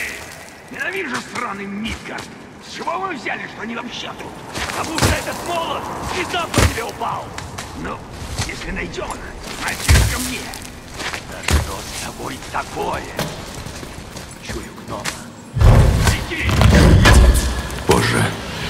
Ненавижу сраный Мидгард! С чего вы взяли, что они вообще тут? Потому что этот молот И сам по тебе упал. Ну, если найдем их, ответь ко мне. Да что с тобой такое? Чую гнома. Иди! Позже.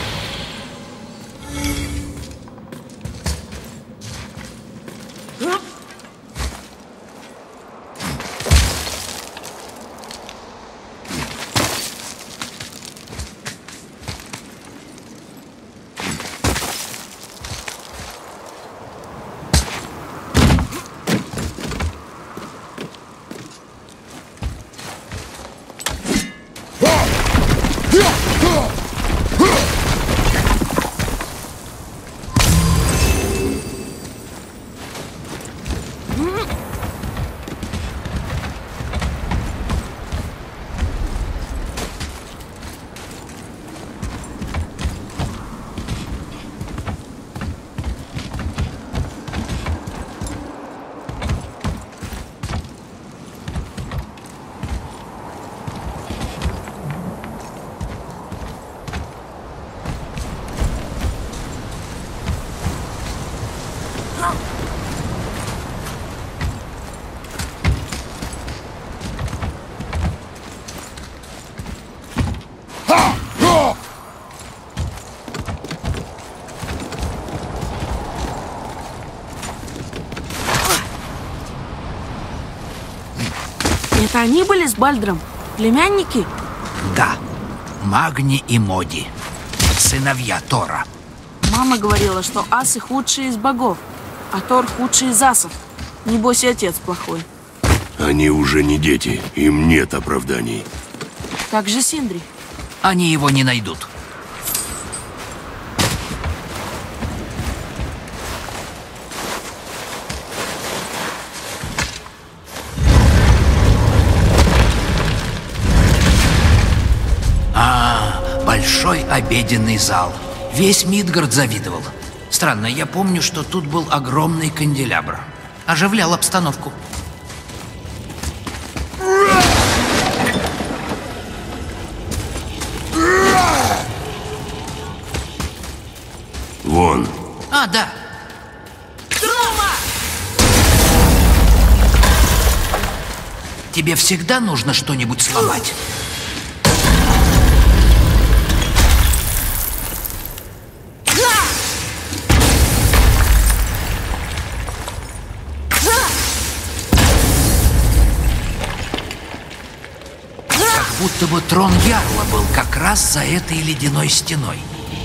Это они были с Бальдром? Племянники? Да. Магни и Моди. Сыновья Тора. Мама говорила, что асы худшие из богов, а Тор худший из асов. Небось и отец плохой. Они уже не дети, им нет оправданий. Как же Синдри? Они его не найдут. Большой обеденный зал. Весь Мидгард завидовал. Странно, я помню, что тут был огромный канделябр. Оживлял обстановку. Вон. А, да. Тебе всегда нужно что-нибудь сломать? Будто бы трон Ярла был как раз за этой ледяной стеной.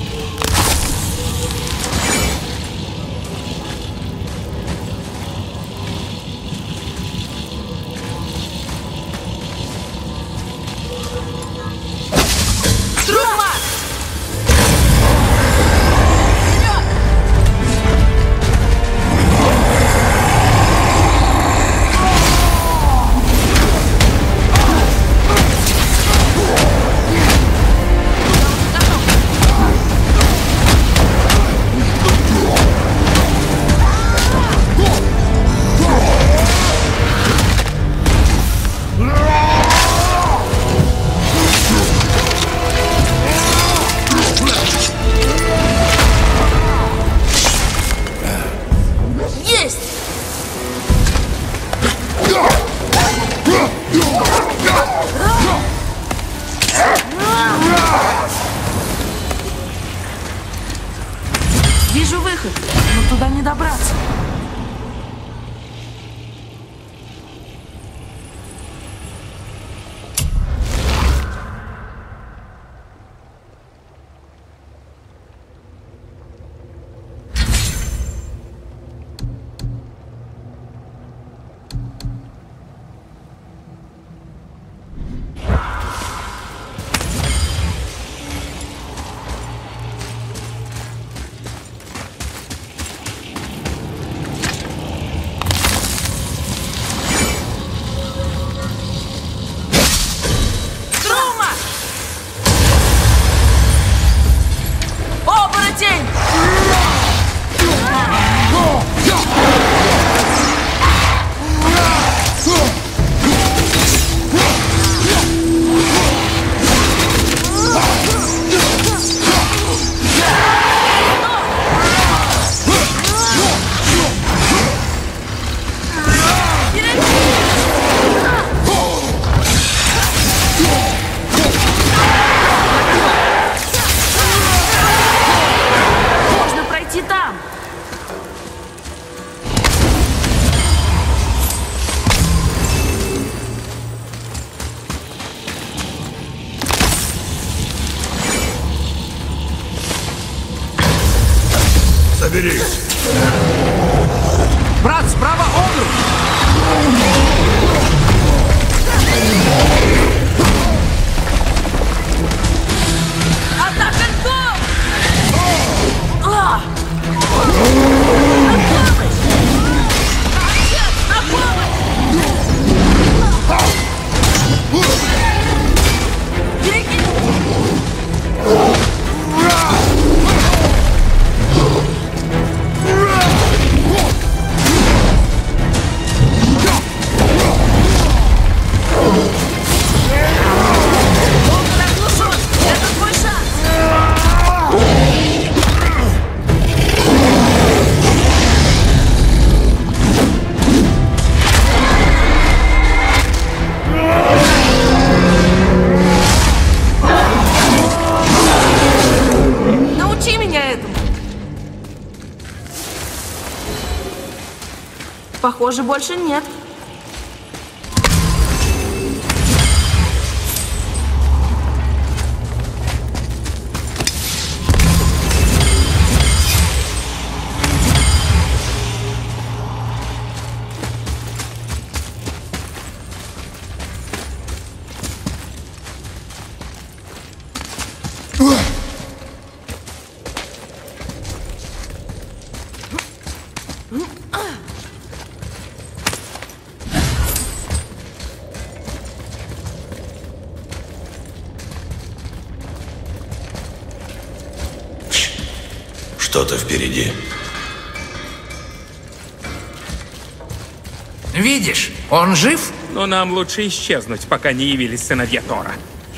Вижу выход, но туда не добраться. Соберись! Брат, справа Огру! Атака дом! А! Это твой шанс! Научи меня этому! Похоже, больше нет. Что-то впереди. Видишь, он жив? Но нам лучше исчезнуть, пока не явились сыновья Тора.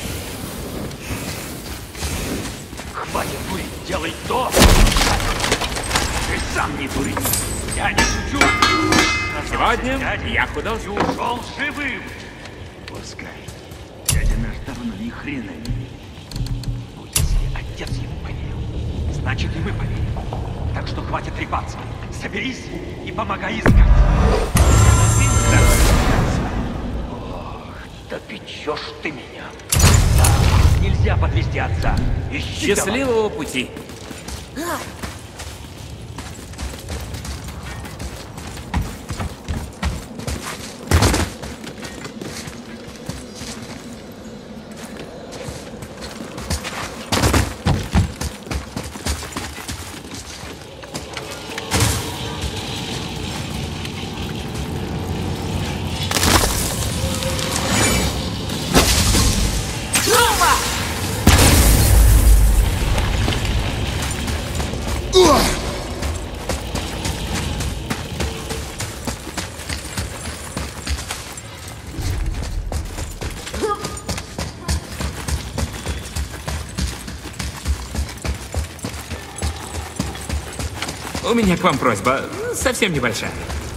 Хватит дурить, делай то! Ты сам не дури! Я не шучу! Сегодня Дядя, я художник. ты ушел живым! Пускай. Дядя наш давно ни хрена не верит. Но если отец ему поверил, значит и мы поверим. Так что хватит трепаться. Соберись и помогай искать. Ох, да печешь ты меня. Нельзя подвести отца. Ищи Счастливого пути. У меня к вам просьба, совсем небольшая.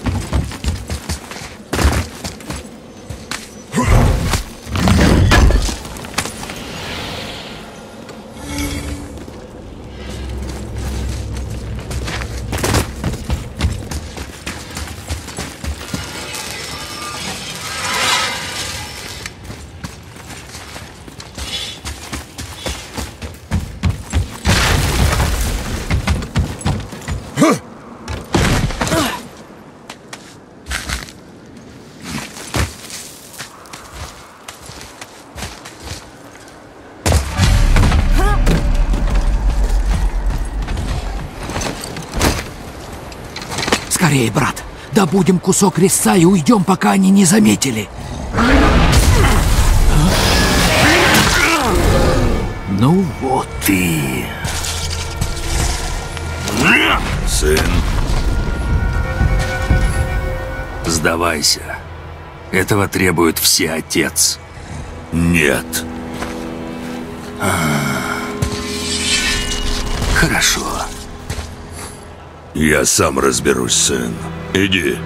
Скорее, брат, добудем кусок резца и уйдем, пока они не заметили. Ну вот и... Сын, сдавайся. Этого требует всеотец. Нет. Хорошо. Я сам разберусь, сын. Иди.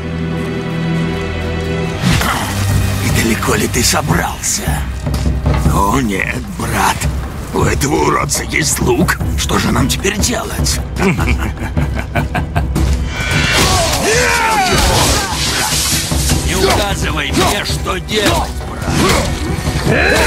И далеко ли ты собрался? О нет, брат. У этого уродца есть лук. Что же нам теперь делать? Не указывай мне, что делать, брат.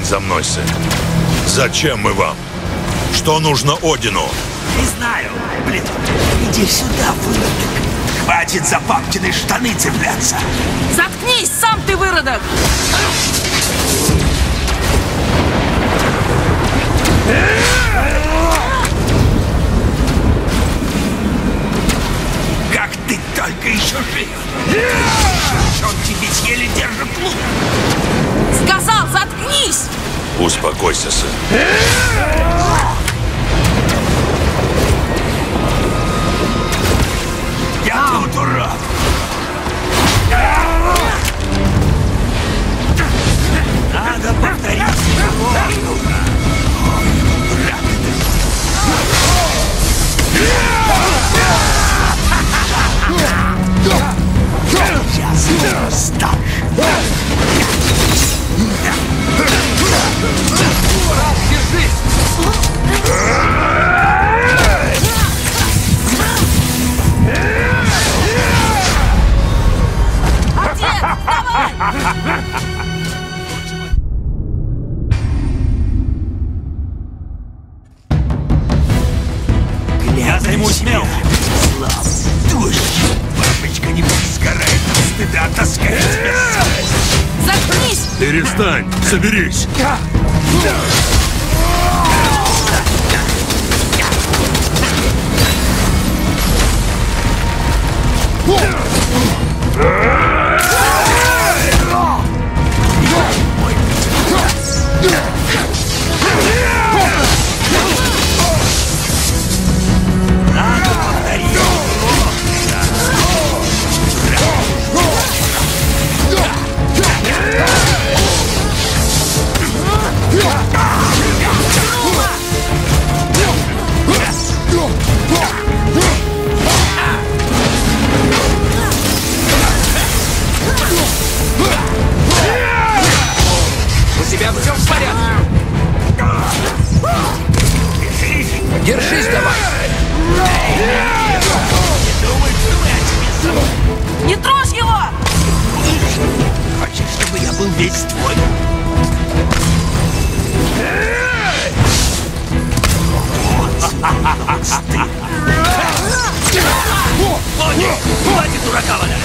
за мной, сын. Зачем мы вам? Что нужно Одину? Не знаю. Блин, иди сюда, выродок. Хватит за папкины штаны цепляться. Заткнись, сам ты выродок! Как ты только еще жив? Девчонки ведь еле держат лук. Сказал, заткнись! Успокойся, сын. Я тут, урод! Надо повторить его. Сейчас старше. Я займусь мелким. Слава, точно. Папочка не сгорает от стыда таскать тебя с собой. Заткнись! Перестань, соберись. Надо повторить. У тебя все в порядке? Держись давай! Не трожь его! Хочешь, чтобы я был весь твой? Понял! Хватит дурака валять!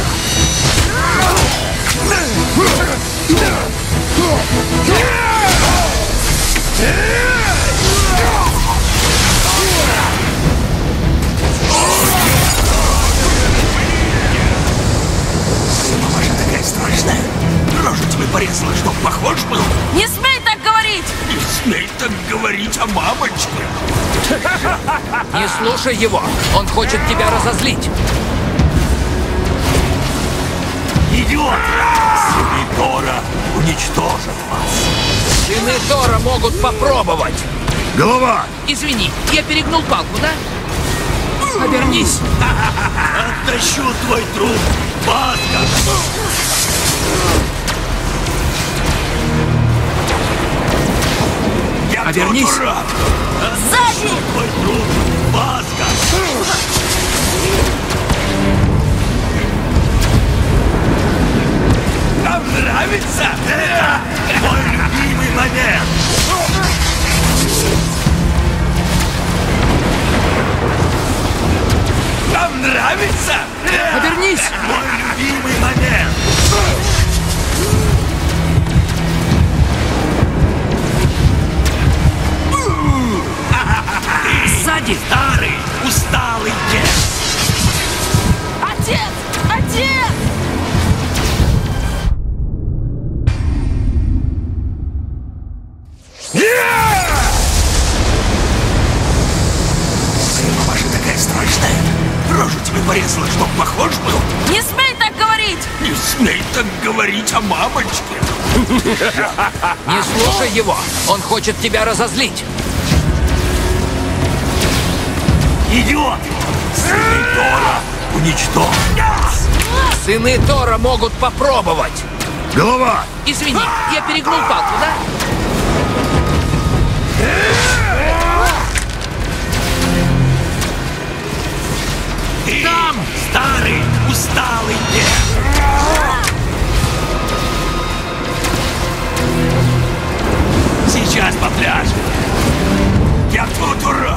Мама же такая страшная. Рожу тебе порезала, чтоб похож был. Не смей так говорить! Не смей так говорить о мамочке. Не слушай его! Он хочет тебя разозлить! Идиот! Сыны Тора уничтожат вас. Сыны Тора могут попробовать! Голова! Извини, я перегнул палку, да? Обернись! Оттащу твой труп, Баска! Я Обернись. тут, дурак! Сзади! Оттащу твой труп, Баска! Вам нравится? Мой любимый момент! Вам нравится? Обернись! Мой любимый момент! Сзади! Старый, усталый дед! Отец! Отец! Мамаша такая страшная. Рожу тебе порезала, чтоб похож был. Не смей так говорить! Не смей так говорить о мамочке. Не слушай его! Он хочет тебя разозлить! Идиот! Сыны Тора уничтожат! Сыны Тора могут попробовать! Голова! Извини, я перегнул палку, да? Там! Старый, усталый дед! Сейчас попляшем. Я тут, урод!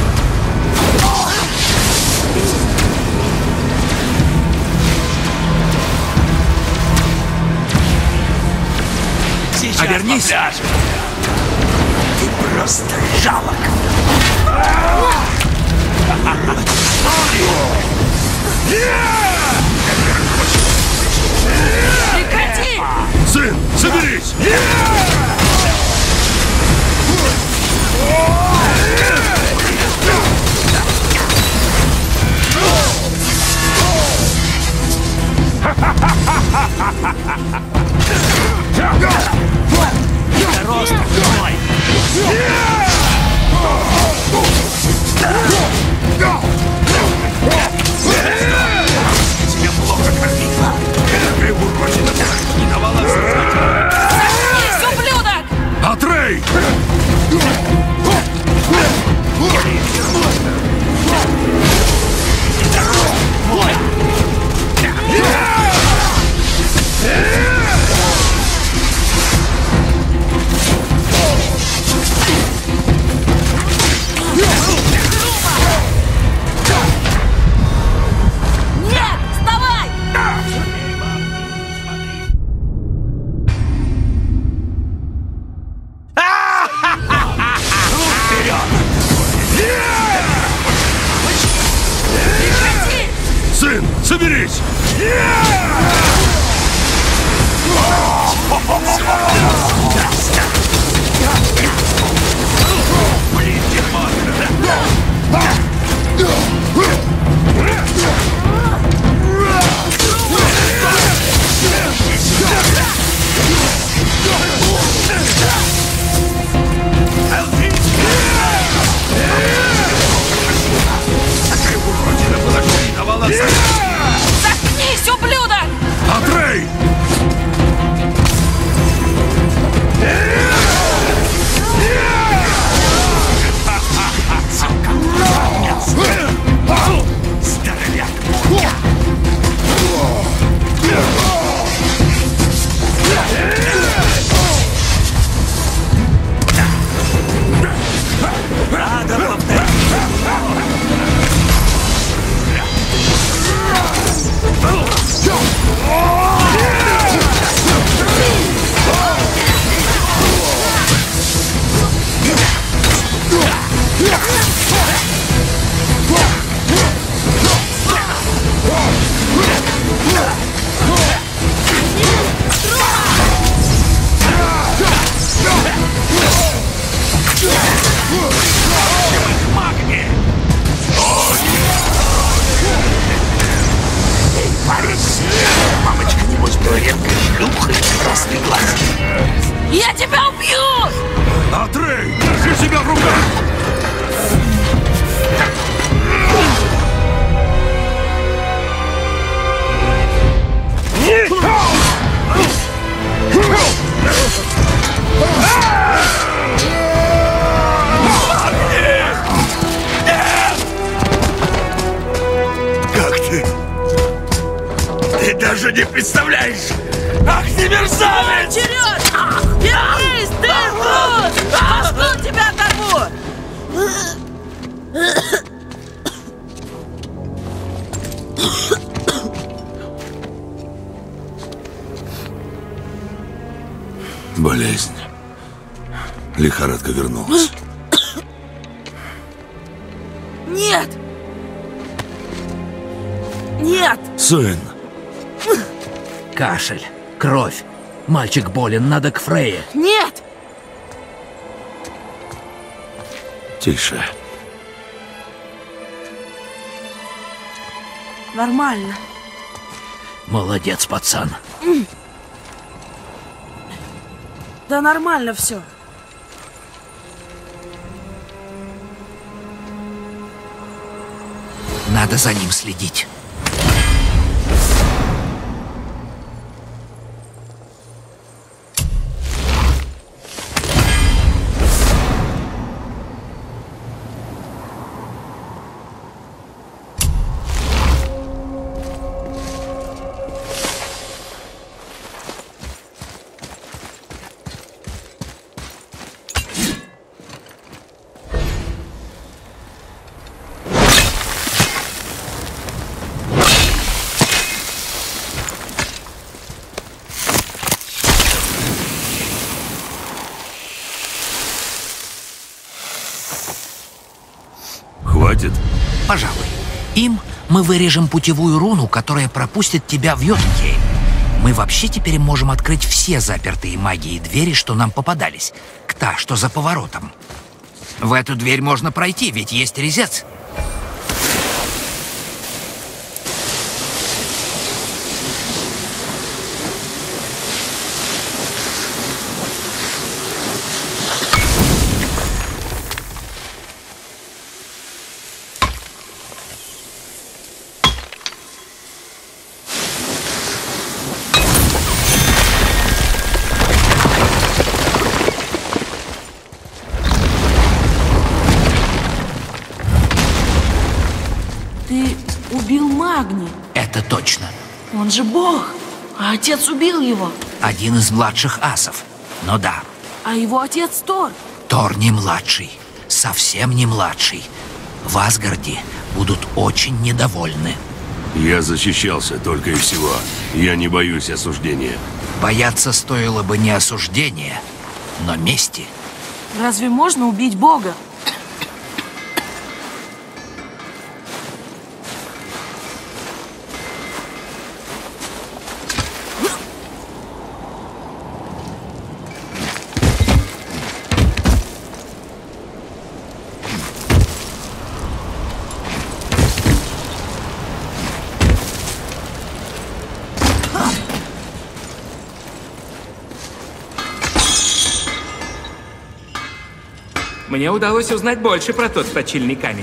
Сейчас Обернись. попляшем. Ты просто жалок. Прекрати! Сын, соберись! Рост мой. Тебя плохо кормила. Это приурочено. Не давала сознать. Заткнись, ублюдок! Атрей! Нет, вставай! Прекрати! Сын, соберись! Заткнись, ублюдок! Атрей! Здоровяк. Надо повторить. Магни! Эй, парень! Мамочка, небось, была редкая шлюха и красный глаз. Я тебя убью! Атрей, держи себя в руках! Как ты? Ты даже не представляешь! Ах ты мерзавец! Вперед! Вернись, ты трус! Башку тебя оторву! Болезнь. Лихорадка вернулась. Нет! Нет! Сын, Кашель, кровь. Мальчик болен, надо к Фрейе. Нет! тише. Нормально. Молодец, пацан. Да нормально все. Надо за ним следить. Пожалуй. Им мы вырежем путевую руну, которая пропустит тебя в Йотунхейм. Мы вообще теперь можем открыть все запертые магией двери, что нам попадались. К та, что за поворотом. В эту дверь можно пройти, ведь есть резец. Ты убил Магни. Это точно. Он же бог. А отец убил его. Один из младших асов. Но да, А его отец Тор. Тор не младший. Совсем не младший. В Асгарде будут очень недовольны. Я защищался только и всего. Я не боюсь осуждения. Бояться стоило бы не осуждения, но мести. Разве можно убить бога? Мне удалось узнать больше про тот точильный камень.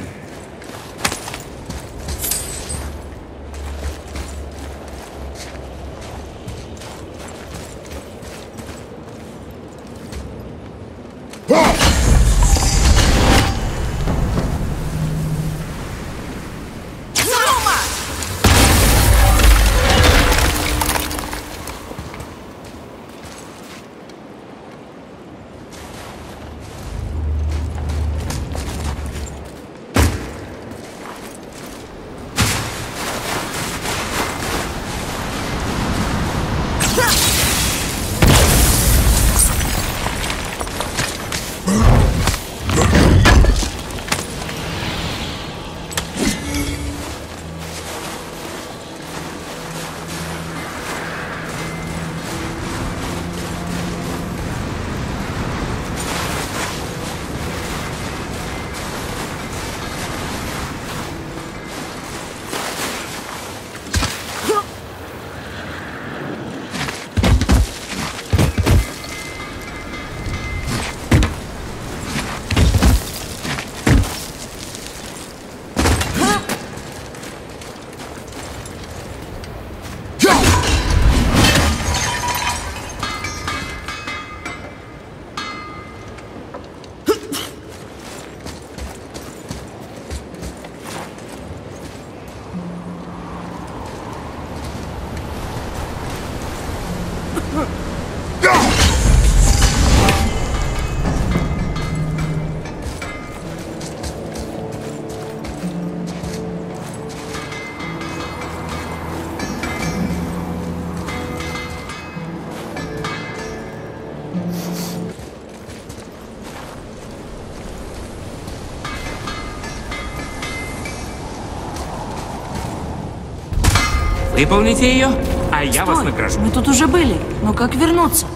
Выполните ее, а я вас награжу. Мы тут уже были. Но как вернуться?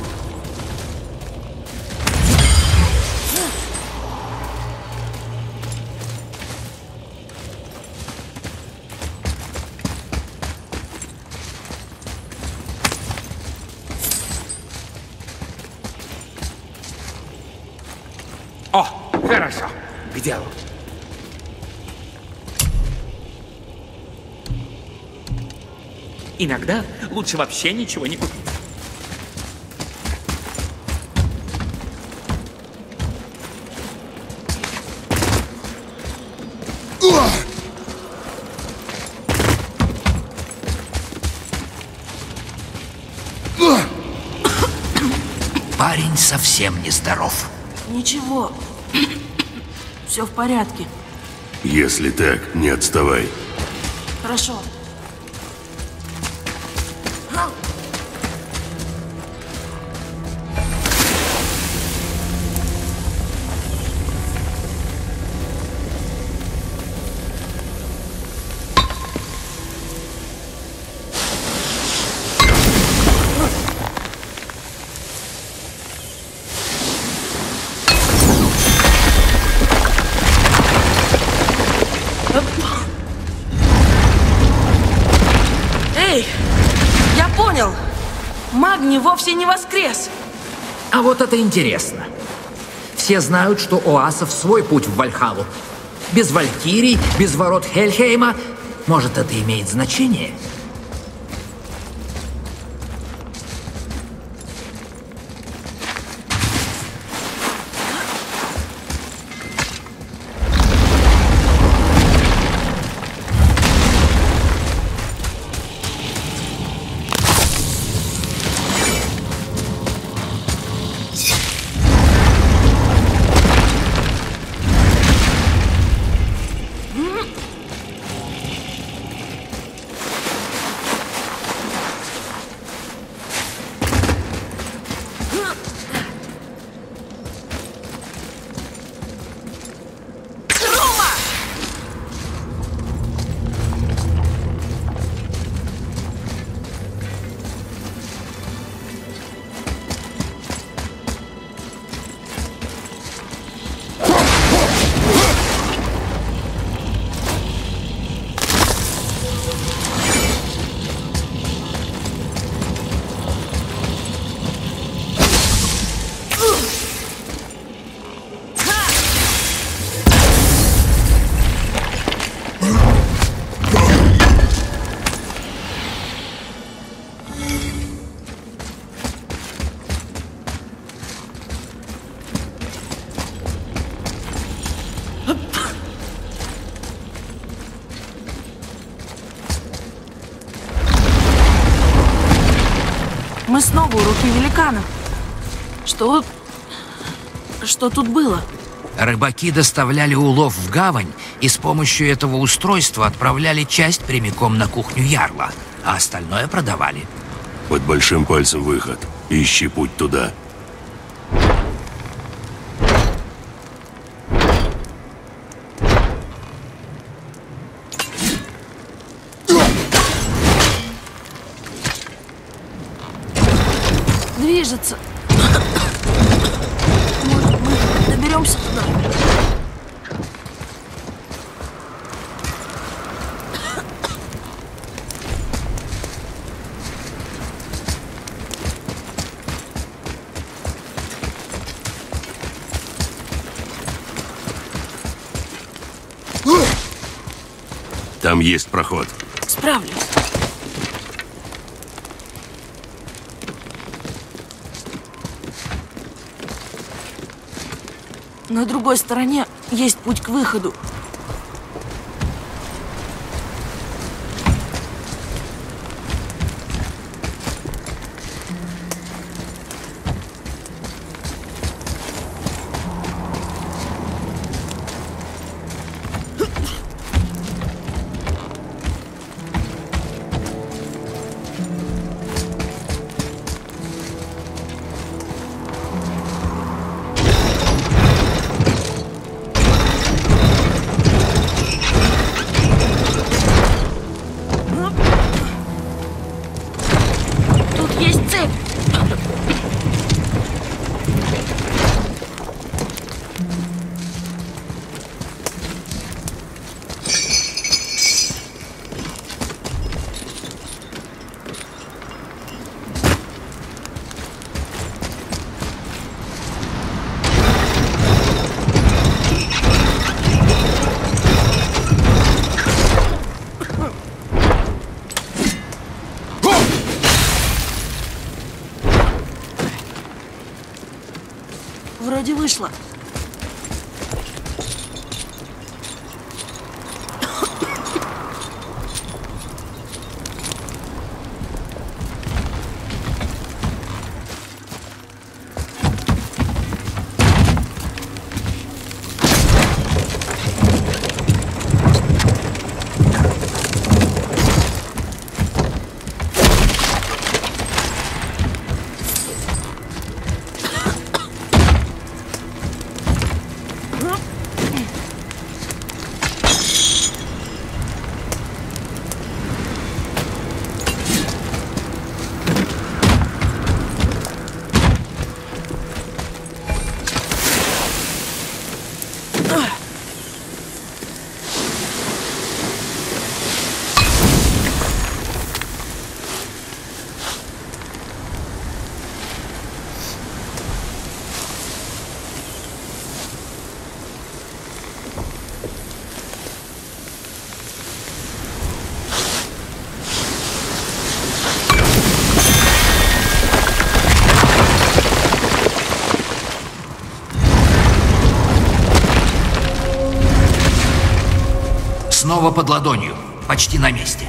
О, хорошо. К делу. Иногда лучше вообще ничего не купить. Парень совсем нездоров. Ничего. Все в порядке. Если так, не отставай. Хорошо. Эй, я понял. Магний вовсе не воскрес. А вот это интересно. Все знают, что у асов свой путь в Вальхалу. Без валькирий, без ворот Хельхейма. Может, это имеет значение? Мы снова у руки великана. Что тут было? Рыбаки доставляли улов в гавань и с помощью этого устройства отправляли часть прямиком на кухню Ярла, а остальное продавали. Под большим пальцем выход. Ищи путь туда. Движется. Может, мы доберемся туда? Там есть проход. Справлюсь. На другой стороне есть путь к выходу. Вроде вышло. снова под ладонью. Почти на месте.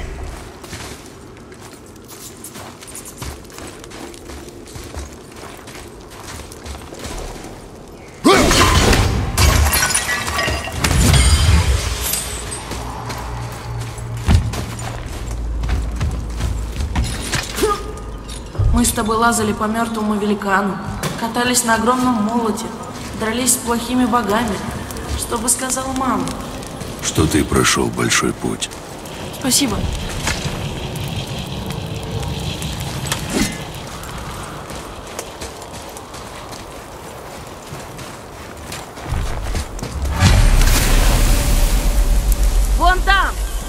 Мы с тобой лазали по мертвому великану, катались на огромном молоте, дрались с плохими богами. Что бы сказала мама? Что ты прошел большой путь. Спасибо. Вон там!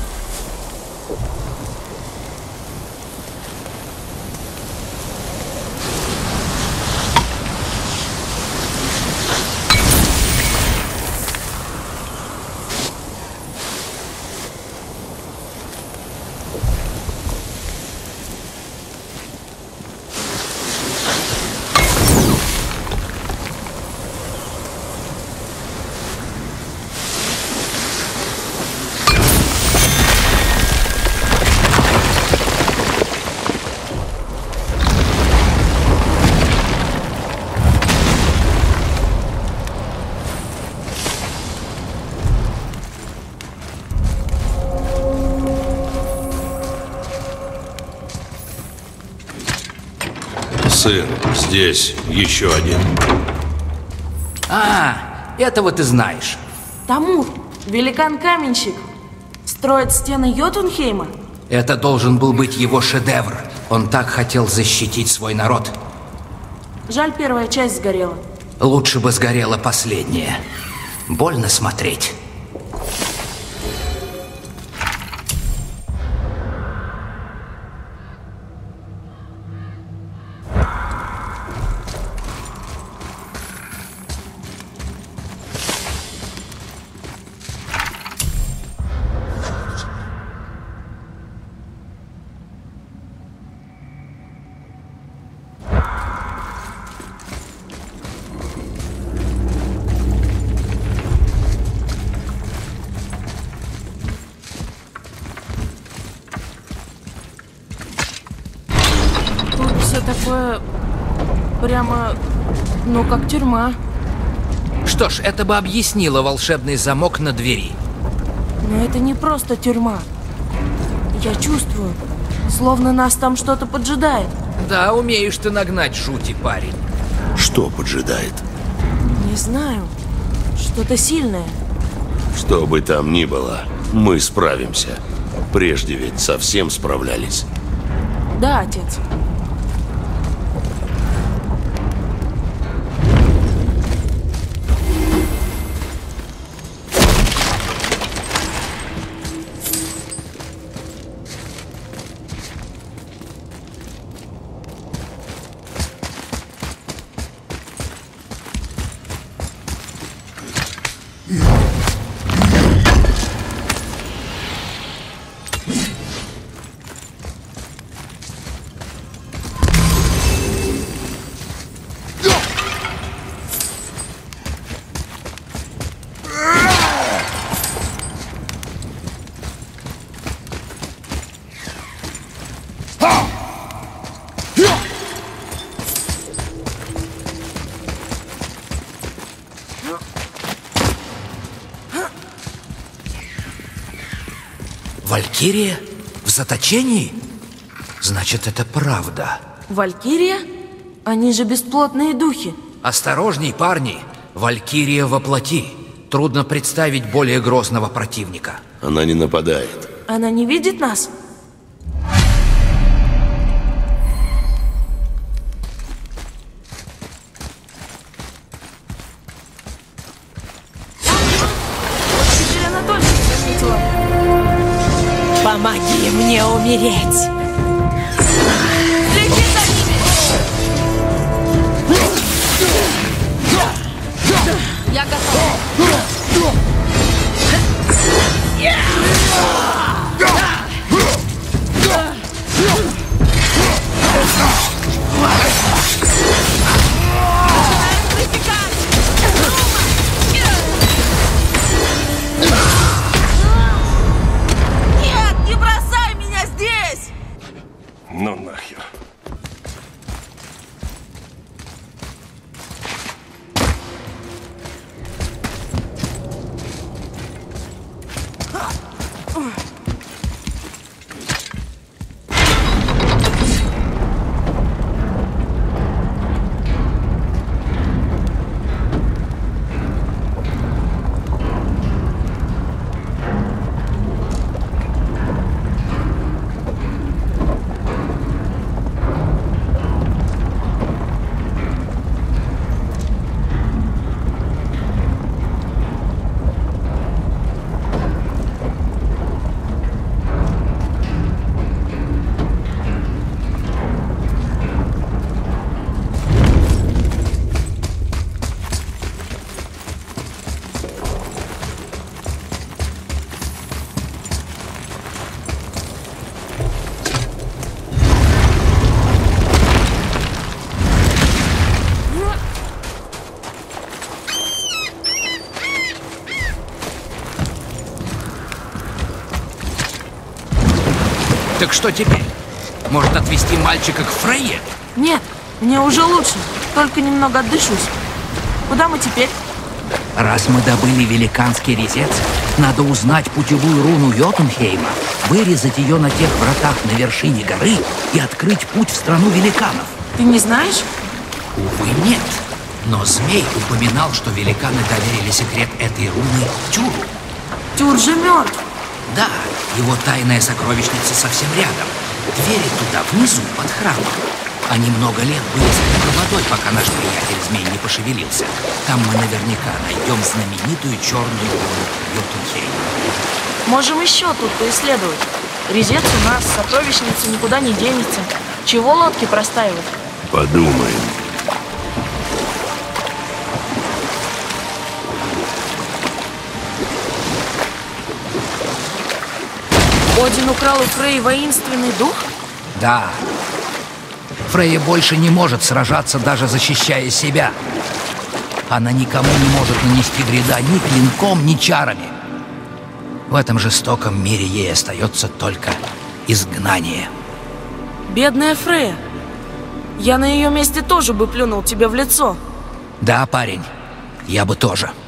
Сын, здесь еще один. А, этого ты знаешь. Тамур, великан-каменщик, строит стены Йотунхейма? Это должен был быть его шедевр. Он так хотел защитить свой народ. Жаль, первая часть сгорела. Лучше бы сгорела последняя. Больно смотреть. Все такое прямо, ну, как тюрьма. Что ж, это бы объяснило волшебный замок на двери. Но это не просто тюрьма. Я чувствую, словно нас там что-то поджидает. Да, умеешь ты нагнать жути, парень. Что поджидает? Не знаю. Что-то сильное. Что бы там ни было, мы справимся. Прежде ведь совсем справлялись. Да, отец. Валькирия? В заточении? Значит, это правда. Валькирия? Они же бесплотные духи. Осторожней, парни. Валькирия во плоти. Трудно представить более грозного противника. Она не нападает. Она не видит нас? Теперь она точно заметила. Помоги мне умереть! Следи за ними! Я готова. Так что теперь? Может, отвезти мальчика к Фрейе? Нет, мне уже лучше. Только немного отдышусь. Куда мы теперь? Раз мы добыли великанский резец, надо узнать путевую руну Йотунхейма, вырезать ее на тех вратах на вершине горы и открыть путь в страну великанов. Ты не знаешь? Увы, нет. Но змей упоминал, что великаны доверили секрет этой руны Тюру. Тюр же мертв. Да, его тайная сокровищница совсем рядом. Двери туда, внизу, под храмом. Они много лет были закрыты водой, пока наш приятель-змей не пошевелился. Там мы наверняка найдем знаменитую черную руну Йотунхейма. Можем еще тут поисследовать. Резец у нас, сокровищница никуда не денется. Чего лодки простаивать? Подумаем. Один украл у Фрей воинственный дух? Да. Фрейя больше не может сражаться, даже защищая себя. Она никому не может нанести вреда ни клинком, ни чарами. В этом жестоком мире ей остается только изгнание. Бедная Фрея. Я на ее месте тоже бы плюнул тебе в лицо. Да, парень, я бы тоже.